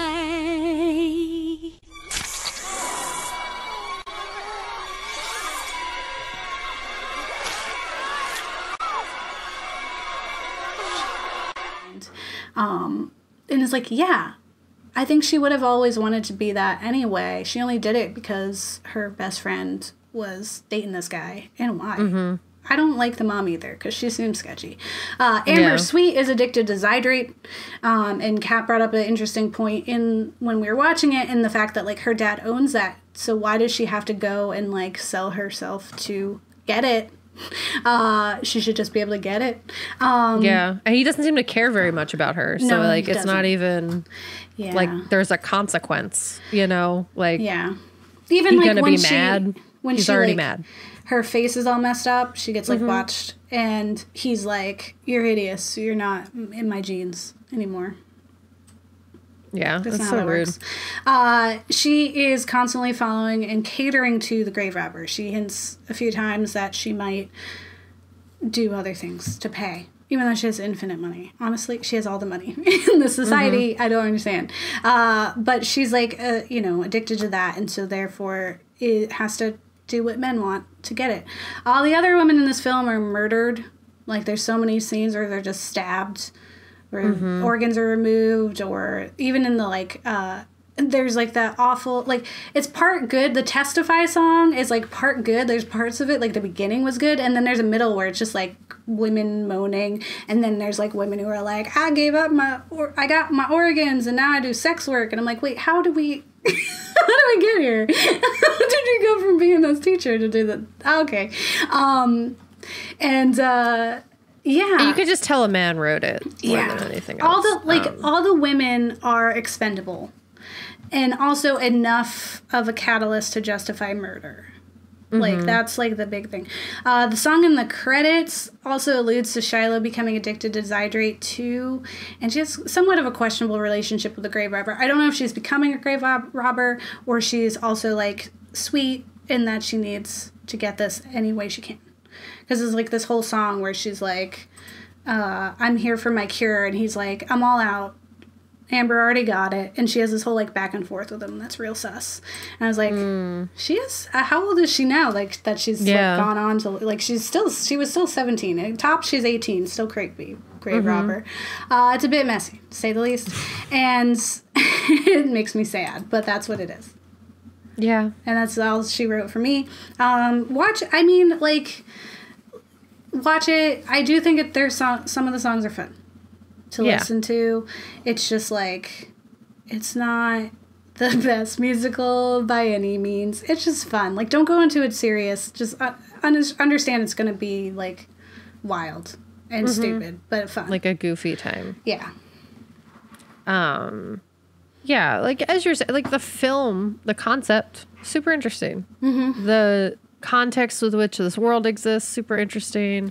Um, and it's like, yeah, I think she would have always wanted to be that anyway. She only did it because her best friend was dating this guy. And why? Mm-hmm. I don't like the mom either because she seems sketchy. Uh, Amber Yeah. Sweet is addicted to Zydrate. Um, and Kat brought up an interesting point in when we were watching it, in the fact that like her dad owns that. So why does she have to go and like sell herself to get it? Uh, she should just be able to get it. Um, Yeah. And he doesn't seem to care very much about her. So, No, he like, it's not doesn't. even, yeah. like, there's a consequence, you know? Like, Yeah. Even he's like gonna when be she, mad. when He's she already like, mad. her face is all messed up. She gets like Mm-hmm. watched, and he's like, "You're hideous. So you're not in my genes anymore." Yeah. That's That's not so how that rude. works. Uh, she is constantly following and catering to the grave robber. She hints a few times that she might do other things to pay, even though she has infinite money. Honestly, she has all the money in the society. I don't understand. Uh, but she's like, uh, you know, addicted to that, and so therefore it has to do what men want to get it. All the other women in this film are murdered. Like, there's so many scenes where they're just stabbed, where Mm-hmm. organs are removed, or even in the like uh there's like that awful, like, it's part good. The Testify song is like part good. There's parts of it, like the beginning was good, and then there's a middle where it's just like women moaning, and then there's like women who are like, I gave up my or I got my organs and now I do sex work, and I'm like, wait, how do we how do we get here? How did you go from being this teacher to do that? Okay. Um and uh yeah. You could just tell a man wrote it more Yeah. than anything else. All the like Um, all the women are expendable, and also enough of a catalyst to justify murder. Like, Mm-hmm. that's like the big thing. Uh, the song in the credits also alludes to Shiloh becoming addicted to Zydrate too, and she has somewhat of a questionable relationship with the grave robber. I don't know if she's becoming a grave rob- robber or she's also like sweet in that she needs to get this any way she can. Because there's like this whole song where she's like, uh, I'm here for my cure. And he's like, I'm all out. Amber already got it. And she has this whole like back and forth with him. That's real sus. And I was like, mm. she is, uh, how old is she now? Like that she's yeah. like gone on to, like she's still, she was still seventeen. At top, she's eighteen. Still creepy. Grave mm-hmm. robber. Uh, it's a bit messy, to say the least. And it makes me sad, but that's what it is. Yeah. And that's all she wrote for me. Um, watch, I mean, like, watch it. I do think it, there's some, some of the songs are fun to yeah. listen to. It's just like, it's not the best musical by any means. It's just fun. Like, don't go into it serious. Just uh, un- understand it's going to be, like, wild and mm-hmm. stupid, but fun. Like a goofy time. Yeah. Um, yeah, like, as you're saying, like, the film, the concept, super interesting. Mm-hmm. The context with which this world exists, super interesting.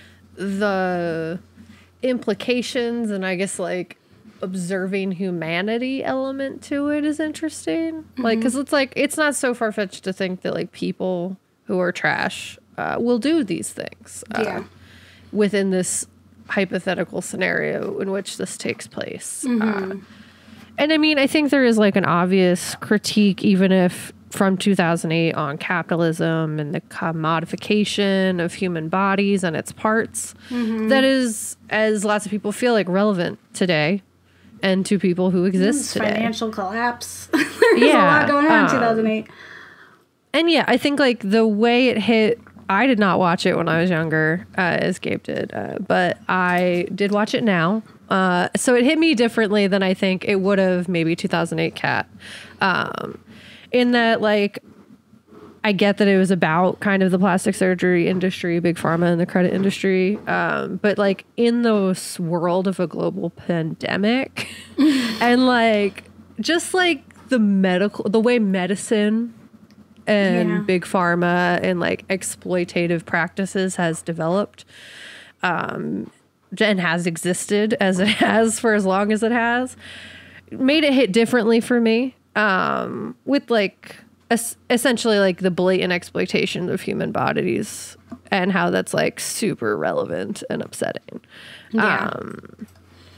The implications and I guess like observing humanity element to it is interesting. Mm-hmm. Like, because it's like, it's not so far-fetched to think that like people who are trash uh, will do these things uh, yeah. within this hypothetical scenario in which this takes place. Mm-hmm. Uh, and I mean, I think there is like an obvious critique, even if from two thousand eight on capitalism and the commodification of human bodies and its parts, mm-hmm. that is, as lots of people feel like, relevant today and to people who exist today. Financial collapse. There's yeah, a lot going on um, in two thousand eight. And yeah, I think like the way it hit, I did not watch it when I was younger, uh, as Gabe did, uh, but I did watch it now. Uh, so it hit me differently than I think it would have maybe two thousand eight Cat. Um, in that, like, I get that it was about kind of the plastic surgery industry, big pharma, and the credit industry. Um, but, like, in this world of a global pandemic and, like, just, like, the medical, the way medicine and yeah. big pharma and, like, exploitative practices has developed um, and has existed as it has for as long as it has, made it hit differently for me. Um, with like es- essentially like the blatant exploitation of human bodies and how that's like super relevant and upsetting. Yeah. Um,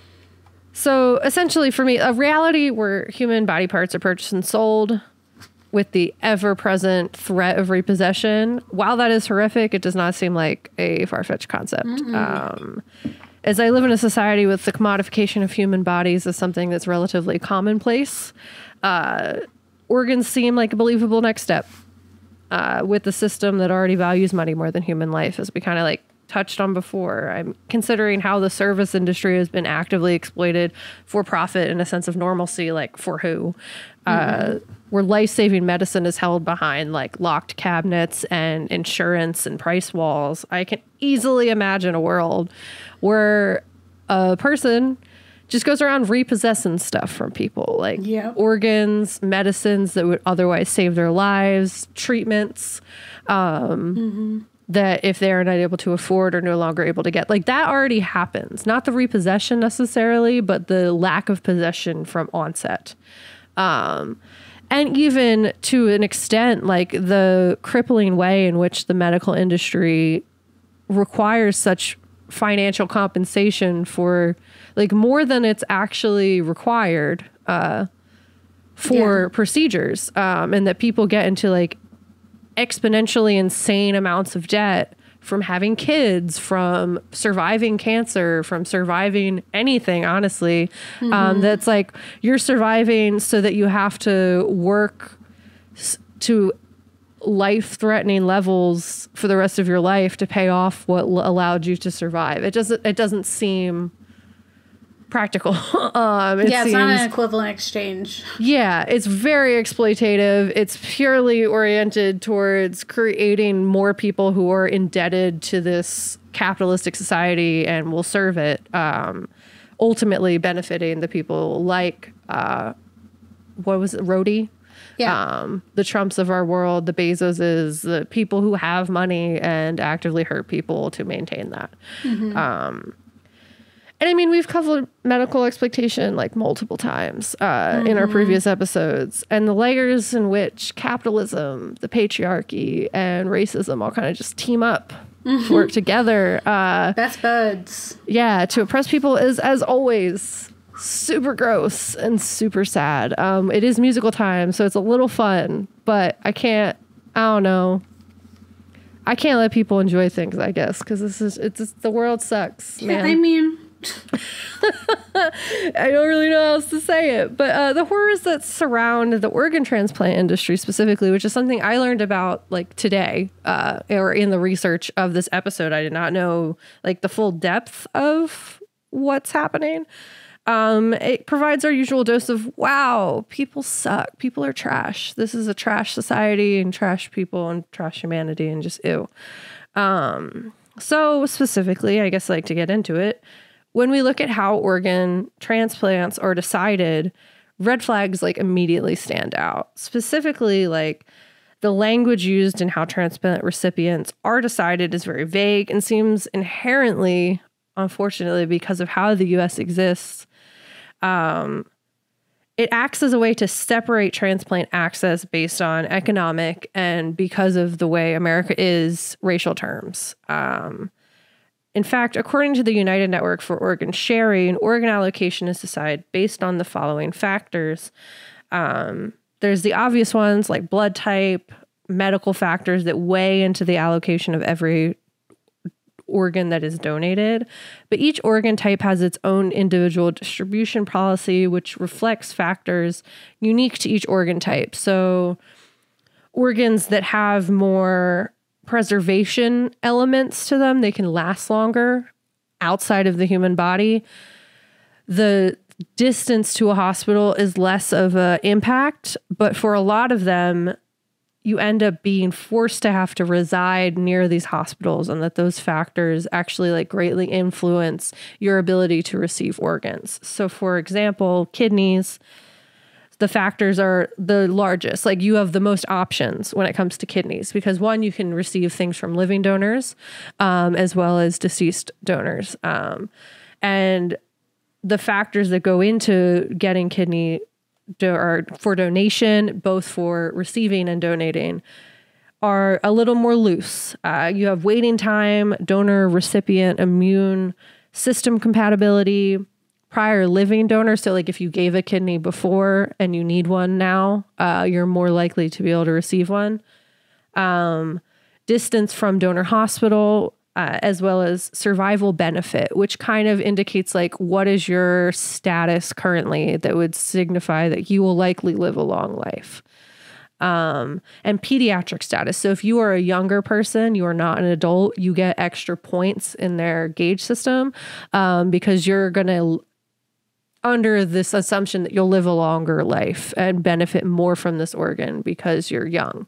so essentially for me, a reality where human body parts are purchased and sold with the ever-present threat of repossession, while that is horrific, it does not seem like a far-fetched concept. Mm-hmm. Um, as I live in a society with the commodification of human bodies as something that's relatively commonplace, Uh, organs seem like a believable next step uh, with the system that already values money more than human life, as we kind of like touched on before. I'm considering how the service industry has been actively exploited for profit in a sense of normalcy, like for who? Mm-hmm. Uh, where life-saving medicine is held behind like locked cabinets and insurance and price walls. I can easily imagine a world where a person just goes around repossessing stuff from people, like yep. organs, medicines that would otherwise save their lives, treatments um, mm-hmm. that if they're not able to afford or no longer able to get. Like that already happens. Not the repossession necessarily, but the lack of possession from onset. Um, and even to an extent, like the crippling way in which the medical industry requires such financial compensation for like more than it's actually required uh, for yeah. procedures, um, and that people get into like exponentially insane amounts of debt from having kids, from surviving cancer, from surviving anything, honestly. Mm-hmm. Um, that's like you're surviving so that you have to work s- to life-threatening levels for the rest of your life to pay off what l- allowed you to survive. It doesn't. It doesn't seem practical. um, it yeah, it's seems, not an equivalent exchange. Yeah, it's very exploitative. It's purely oriented towards creating more people who are indebted to this capitalistic society and will serve it. Um, ultimately benefiting the people like uh, what was it, Rhodey? Yeah. Um, the Trumps of our world, the Bezoses, the people who have money and actively hurt people to maintain that. Mm-hmm. Um, and I mean, we've covered medical exploitation like multiple times uh, mm-hmm. in our previous episodes, and the layers in which capitalism, the patriarchy, and racism all kind of just team up mm-hmm. to work together. Uh, Best buds. Yeah, to oppress people is, as always, super gross and super sad. Um, it is musical time, so it's a little fun, but I can't, I don't know. I can't let people enjoy things, I guess, because this is, it's just, the world sucks, man. Yeah, I mean... I don't really know how else to say it, but uh, the horrors that surround the organ transplant industry specifically, which is something I learned about like today, uh, or in the research of this episode. I did not know like the full depth of what's happening. Um, it provides our usual dose of, wow, people suck. People are trash. This is a trash society and trash people and trash humanity and just ew. Um, so specifically, I guess I like to get into it. When we look at how organ transplants are decided, red flags like immediately stand out. Specifically, like the language used in how transplant recipients are decided is very vague and seems inherently, unfortunately, because of how the U S exists, um, it acts as a way to separate transplant access based on economic and because of the way America is racial terms. Um, In fact, according to the United Network for Organ Sharing, organ allocation is decided based on the following factors. Um, there's the obvious ones like blood type, medical factors that weigh into the allocation of every organ that is donated. But each organ type has its own individual distribution policy, which reflects factors unique to each organ type. So organs that have more preservation elements to them, they can last longer outside of the human body. The distance to a hospital is less of an impact, but for a lot of them, you end up being forced to have to reside near these hospitals, and that those factors actually like greatly influence your ability to receive organs. So for example, kidneys, the factors are the largest. Like you have the most options when it comes to kidneys because one, you can receive things from living donors um, as well as deceased donors. Um, and the factors that go into getting kidney do- or for donation, both for receiving and donating, are a little more loose. Uh, you have waiting time, donor recipient immune system compatibility, prior living donor. So like if you gave a kidney before and you need one now, uh, you're more likely to be able to receive one. Um, distance from donor hospital, uh, as well as survival benefit, which kind of indicates like what is your status currently that would signify that you will likely live a long life. Um, and pediatric status. So if you are a younger person, you are not an adult, you get extra points in their gauge system um, because you're going to under this assumption that you'll live a longer life and benefit more from this organ because you're young.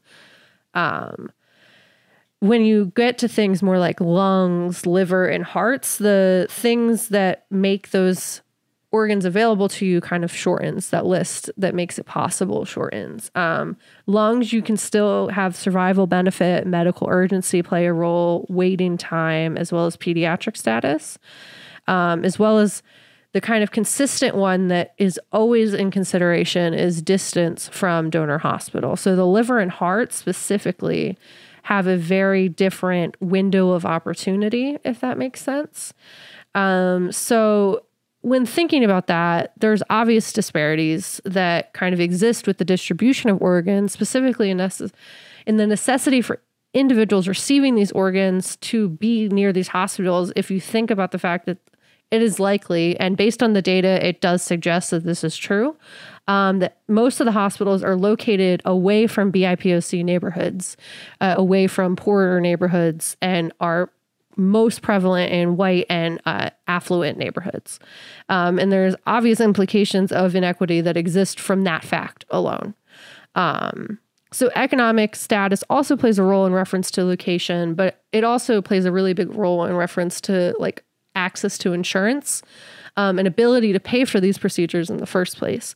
Um, when you get to things more like lungs, liver, and hearts, the things that make those organs available to you kind of shortens that list that makes it possible shortens. Um, lungs, you can still have survival benefit, medical urgency play a role, waiting time, as well as pediatric status, um, as well as the kind of consistent one that is always in consideration is distance from donor hospital. So the liver and heart specifically have a very different window of opportunity, if that makes sense. Um, so when thinking about that, there's obvious disparities that kind of exist with the distribution of organs, specifically in, necess- in the necessity for individuals receiving these organs to be near these hospitals. If you think about the fact that it is likely, and based on the data, it does suggest that this is true, um, that most of the hospitals are located away from B I P O C neighborhoods, uh, away from poorer neighborhoods, and are most prevalent in white and uh, affluent neighborhoods. Um, and there's obvious implications of inequity that exist from that fact alone. Um, so economic status also plays a role in reference to location, but it also plays a really big role in reference to like access to insurance um, and ability to pay for these procedures in the first place.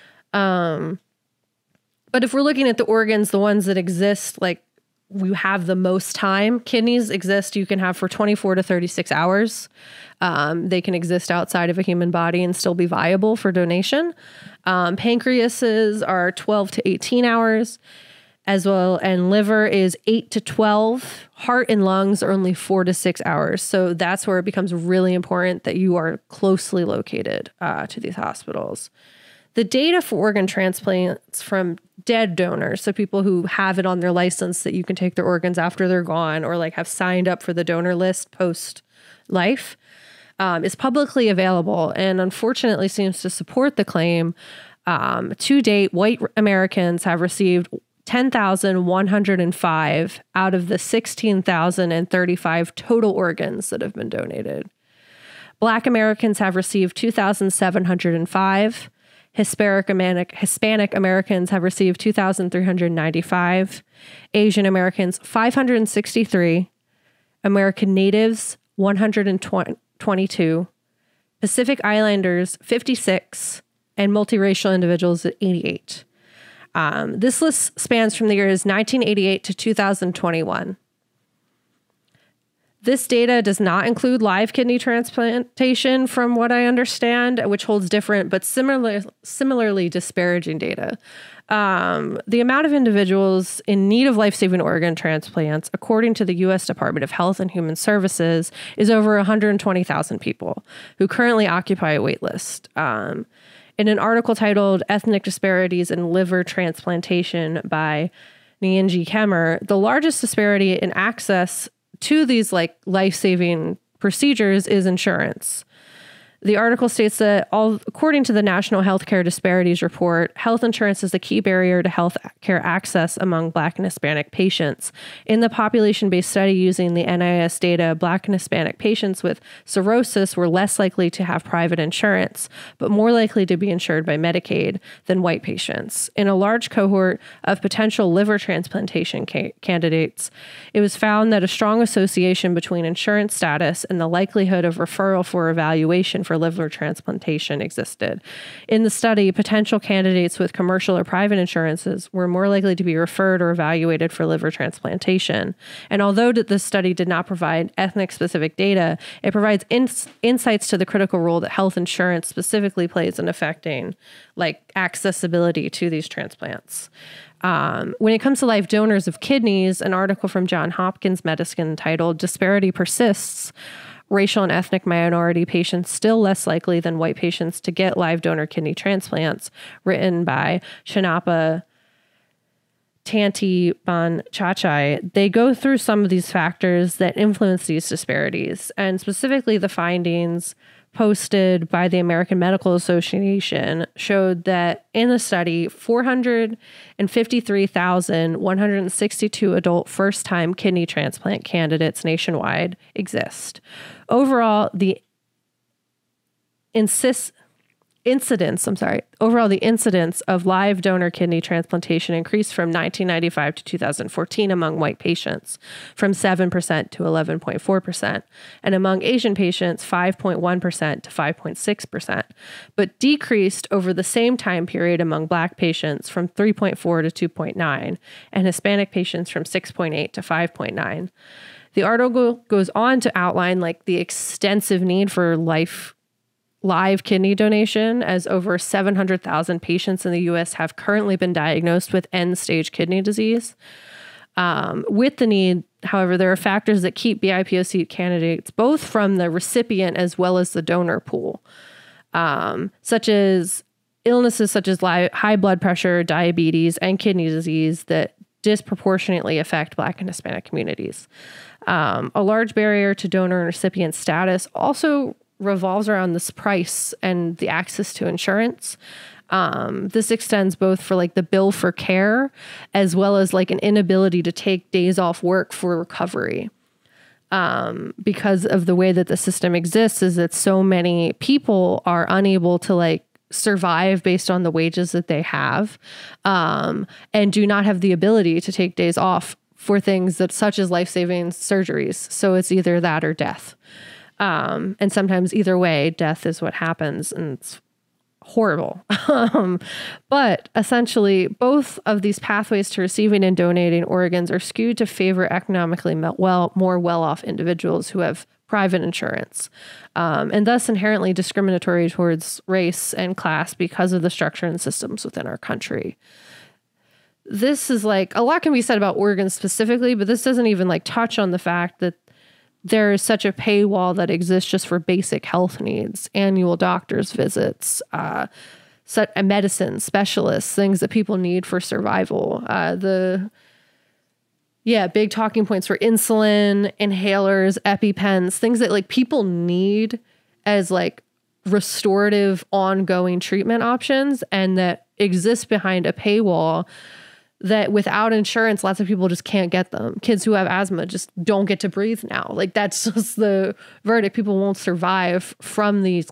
Um, but if we're looking at the organs, the ones that exist, like you have the most time, kidneys exist, you can have for twenty-four to thirty-six hours. Um, they can exist outside of a human body and still be viable for donation. Um, pancreases are twelve to eighteen hours. as well. And liver is eight to twelve. Heart and lungs are only four to six hours. So that's where it becomes really important that you are closely located uh, to these hospitals. The data for organ transplants from dead donors, so people who have it on their license that you can take their organs after they're gone, or like have signed up for the donor list post life, um, is publicly available and unfortunately seems to support the claim. Um, to date, white Americans have received ten thousand one hundred five out of the sixteen thousand thirty-five total organs that have been donated. Black Americans have received two thousand seven hundred five. Hispanic, Hispanic Americans have received two thousand three hundred ninety-five. Asian Americans, five hundred sixty-three. American Natives, one hundred twenty-two. Pacific Islanders, fifty-six. And multiracial individuals at eighty-eight. Um, this list spans from the years nineteen eighty-eight to two thousand twenty-one. This data does not include live kidney transplantation, from what I understand, which holds different but similar, similarly disparaging data. Um, the amount of individuals in need of life-saving organ transplants, according to the U S Department of Health and Human Services, is over one hundred twenty thousand people who currently occupy a wait list. Um, in an article titled Ethnic Disparities in Liver Transplantation by Nyanji Kemmer, the largest disparity in access to these like life-saving procedures is insurance. The article states that all, according to the National Healthcare Disparities Report, health insurance is a key barrier to health care access among Black and Hispanic patients. In the population-based study using the N I S data, Black and Hispanic patients with cirrhosis were less likely to have private insurance, but more likely to be insured by Medicaid than white patients. In a large cohort of potential liver transplantation ca- candidates, it was found that a strong association between insurance status and the likelihood of referral for evaluation for liver transplantation existed. In the study, potential candidates with commercial or private insurances were more likely to be referred or evaluated for liver transplantation. And although this study did not provide ethnic-specific data, it provides ins- insights to the critical role that health insurance specifically plays in affecting like accessibility to these transplants. Um, when it comes to live donors of kidneys, an article from Johns Hopkins Medicine titled Disparity Persists, Racial and Ethnic Minority Patients Still Less Likely Than White Patients to Get Live Donor Kidney Transplants, written by Shanapa Tanti Ban Chachai. They go through some of these factors that influence these disparities, and specifically the findings posted by the American Medical Association showed that in the study, four hundred fifty-three thousand one hundred sixty-two adult first-time kidney transplant candidates nationwide exist. Overall, the insist incidence, I'm sorry, overall the incidence of live donor kidney transplantation increased from nineteen ninety-five to two thousand fourteen among white patients from seven percent to eleven point four percent, and among Asian patients five point one percent to five point six percent, but decreased over the same time period among Black patients from three point four to two point nine, and Hispanic patients from six point eight to five point nine. The article goes on to outline like the extensive need for life live kidney donation, as over seven hundred thousand patients in the U S have currently been diagnosed with end-stage kidney disease. Um, with the need, however, there are factors that keep B I P O C candidates both from the recipient as well as the donor pool, um, such as illnesses such as li- high blood pressure, diabetes, and kidney disease that disproportionately affect Black and Hispanic communities. Um, a large barrier to donor and recipient status also revolves around this price and the access to insurance. Um, this extends both for like the bill for care as well as like an inability to take days off work for recovery. Um, because of the way that the system exists is that so many people are unable to like survive based on the wages that they have, um, and do not have the ability to take days off for things that such as life-saving surgeries. So it's either that or death. Um, and sometimes either way, death is what happens, and it's horrible. um, but essentially, both of these pathways to receiving and donating organs are skewed to favor economically well, more well-off individuals who have private insurance, um, and thus inherently discriminatory towards race and class because of the structure and systems within our country. this is like, a lot can be said about organs specifically, but this doesn't even like touch on the fact that there is such a paywall that exists just for basic health needs, annual doctor's visits, uh, set, uh, medicine specialists, things that people need for survival. Uh, the, yeah, big talking points for insulin, inhalers, EpiPens, things that like people need as like restorative, ongoing treatment options, and that exist behind a paywall that without insurance, lots of people just can't get them. Kids who have asthma just don't get to breathe now. Like that's just the verdict. People won't survive from these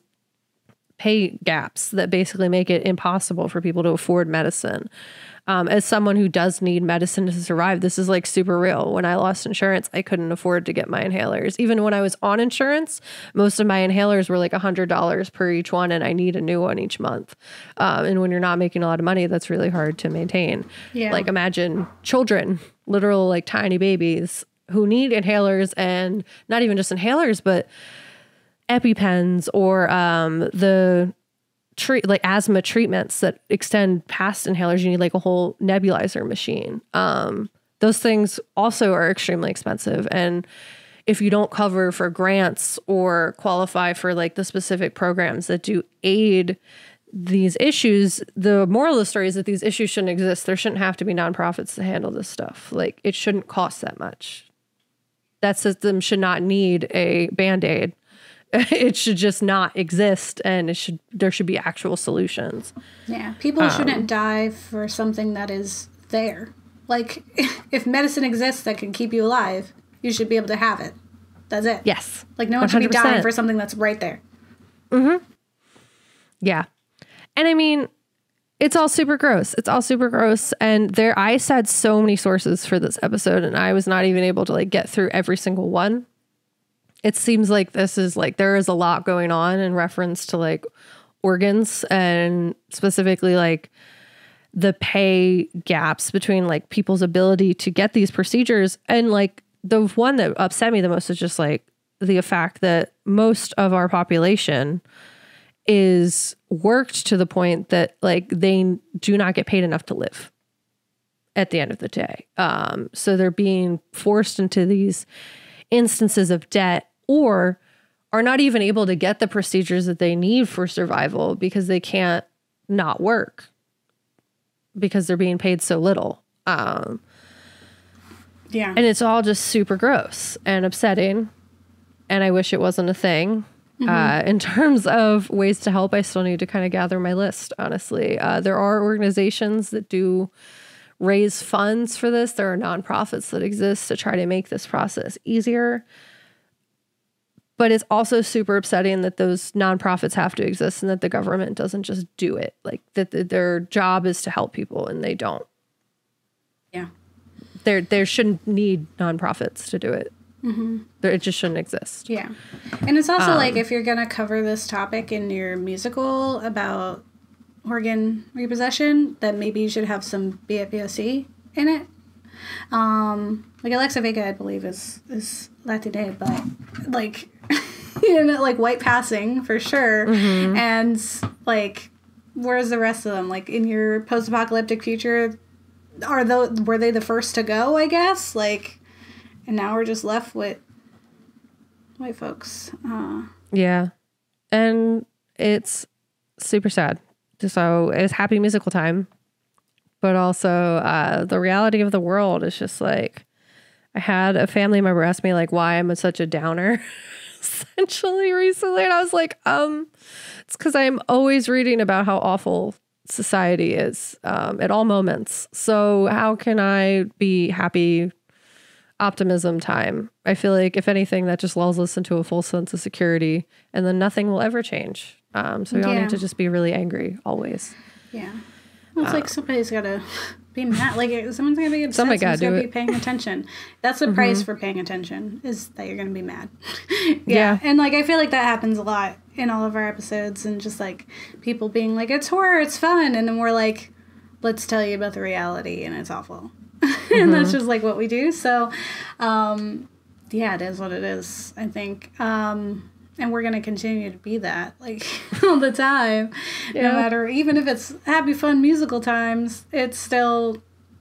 pay gaps that basically make it impossible for people to afford medicine. Um, as someone who does need medicine to survive, this is like super real. When I lost insurance, I couldn't afford to get my inhalers. Even when I was on insurance, most of my inhalers were like one hundred dollars per each one, and I need a new one each month. Um, and when you're not making a lot of money, that's really hard to maintain. Yeah. Like imagine children, literal like tiny babies who need inhalers, and not even just inhalers, but EpiPens or um, the treat like asthma treatments that extend past inhalers. You need like a whole nebulizer machine. Um, those things also are extremely expensive. And if you don't cover for grants or qualify for like the specific programs that do aid these issues, the moral of the story is that these issues shouldn't exist. There shouldn't have to be nonprofits to handle this stuff. Like it shouldn't cost that much. That system should not need a Band-Aid. It should just not exist, and it should there should be actual solutions. Yeah, people Um, shouldn't die for something that is there. Like, if medicine exists that can keep you alive, you should be able to have it. That's it. Yes. Like, no one should be one hundred percent dying for something that's right there. Mm-hmm. Yeah. And I mean, it's all super gross. It's all super gross. And there, I said so many sources for this episode, and I was not even able to like get through every single one. It seems like this is like, there is a lot going on in reference to like organs, and specifically like the pay gaps between like people's ability to get these procedures. And like the one that upset me the most is just like the fact that most of our population is worked to the point that like they do not get paid enough to live at the end of the day. Um, so they're being forced into these instances of debt, or are not even able to get the procedures that they need for survival because they can't not work because they're being paid so little. Um, yeah. And it's all just super gross and upsetting. And I wish it wasn't a thing. Mm-hmm. Uh, in terms of ways to help, I still need to kind of gather my list, honestly. Uh, there are organizations that do raise funds for this. There are nonprofits that exist to try to make this process easier. But it's also super upsetting that those nonprofits have to exist and that the government doesn't just do it. Like that the, their job is to help people and they don't. Yeah. There there shouldn't need nonprofits to do it. Mm-hmm. There, it just shouldn't exist. Yeah. And it's also Um, like if you're going to cover this topic in your musical about organ repossession, then maybe you should have some B F O C in it. Um, like Alexa Vega, I believe, is, is Latina, but like, you know, like white passing for sure. Mm-hmm. And like, where's the rest of them? Like in your post-apocalyptic future, are those, were they the first to go, I guess? Like, and now we're just left with white folks. Uh, yeah. And it's super sad. So it's happy musical time. But also uh, the reality of the world is just like, I had a family member ask me like why I'm such a downer essentially recently. And I was like, um, it's because I'm always reading about how awful society is um, at all moments. So how can I be happy optimism time? I feel like if anything, that just lulls us into a full sense of security, and then nothing will ever change. Um, so we all Yeah. need to just be really angry always. yeah. Well, it's like somebody's got to be mad. Like, someone's going to be upset. Somebody Someone's gotta got do to be it. paying attention. That's the price for paying attention, is that you're going to be mad. yeah. Yeah. And, like, I feel like that happens a lot in all of our episodes, and just, like, people being like, it's horror, it's fun. And then we're like, let's tell you about the reality, and it's awful. Mm-hmm. And that's just, like, what we do. So, um, yeah, it is what it is, I think. Um... And we're going to continue to be that, like, all the time. Yeah. No matter, even if it's happy, fun, musical times, it's still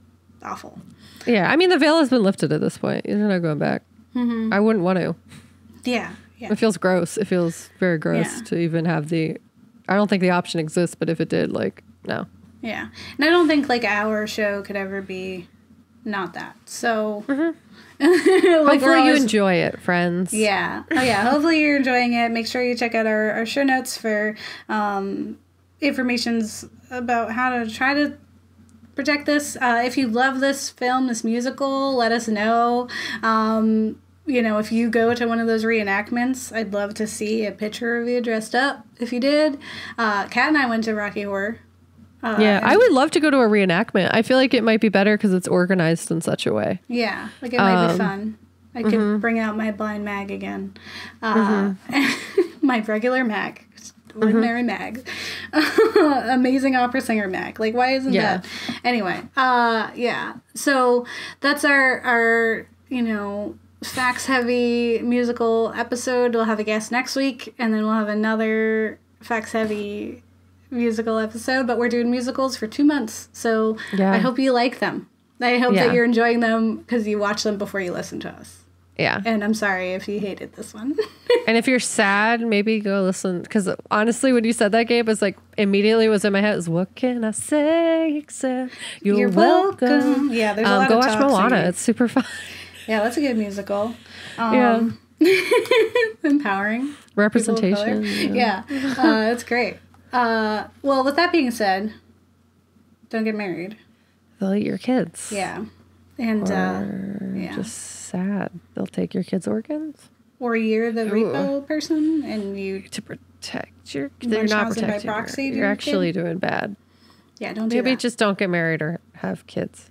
awful. Yeah, I mean, the veil has been lifted at this point. You're not going back. Mm-hmm. I wouldn't want to. Yeah, yeah. It feels gross. It feels very gross Yeah. to even have the... I don't think the option exists, but if it did, like, no. Yeah. And I don't think, like, our show could ever be not that. So... Mm-hmm. like Hopefully always, you enjoy it, friends. Yeah. Oh, yeah. Hopefully you're enjoying it. Make sure you check out our, our show notes for um, informations about how to try to project this. Uh, if you love this film, this musical, let us know. Um, you know, if you go to one of those reenactments, I'd love to see a picture of you dressed up if you did. Uh, Kat and I went to Rocky Horror. Uh, Yeah, I would love to go to a reenactment. I feel like it might be better because it's organized in such a way. Yeah, like it might be Um, fun. I could mhm. bring out my blind mag again. Uh, my regular mag. Just ordinary mag. Amazing opera singer mag. Like, why isn't Yeah. that? Anyway, uh, yeah. So that's our, our, you know, facts heavy musical episode. We'll have a guest next week, and then we'll have another facts heavy musical episode, but we're doing musicals for two months, so Yeah. I hope you like them. I hope Yeah. that you're enjoying them because you watch them before you listen to us. Yeah. And I'm sorry if you hated this one. And if you're sad, maybe go listen. Because honestly, when you said that, Gabe, was like, immediately was in my head, is what can I say except you're, You're welcome. welcome. Yeah, there's a Um, lot go of watch talk Moana. singing. It's super fun. Yeah, that's a good musical. Yeah. Um, empowering. Representation. People of color. Yeah, uh, it's great. Uh, well, with that being said, don't get married. They'll eat your kids. Yeah. And, uh, Or yeah. just sad. They'll take your kids' organs. Or you're the repo person and you, To protect your They're not Munchausen by protecting proxy her. to You're your actually kid? doing bad. yeah, don't do Maybe that. just don't get married or have kids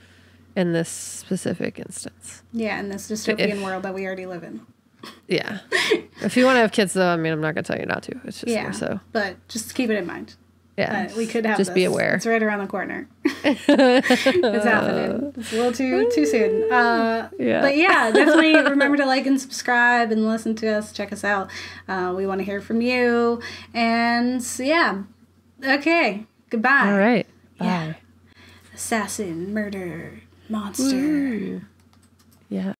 in this specific instance. Yeah, in this dystopian If- world that we already live in. Yeah. If you want to have kids, though, I mean, I'm not going to tell you not to. It's just Yeah, more so. but just keep it in mind. Yeah. Uh, we could have Just this. be aware. It's right around the corner. It's happening. It's a little too too soon. Uh, Yeah. But yeah, definitely remember to like and subscribe and listen to us. Check us out. Uh, we want to hear from you. And yeah, okay. Goodbye. All right. Yeah. Bye. Assassin, murder, monster. Yeah.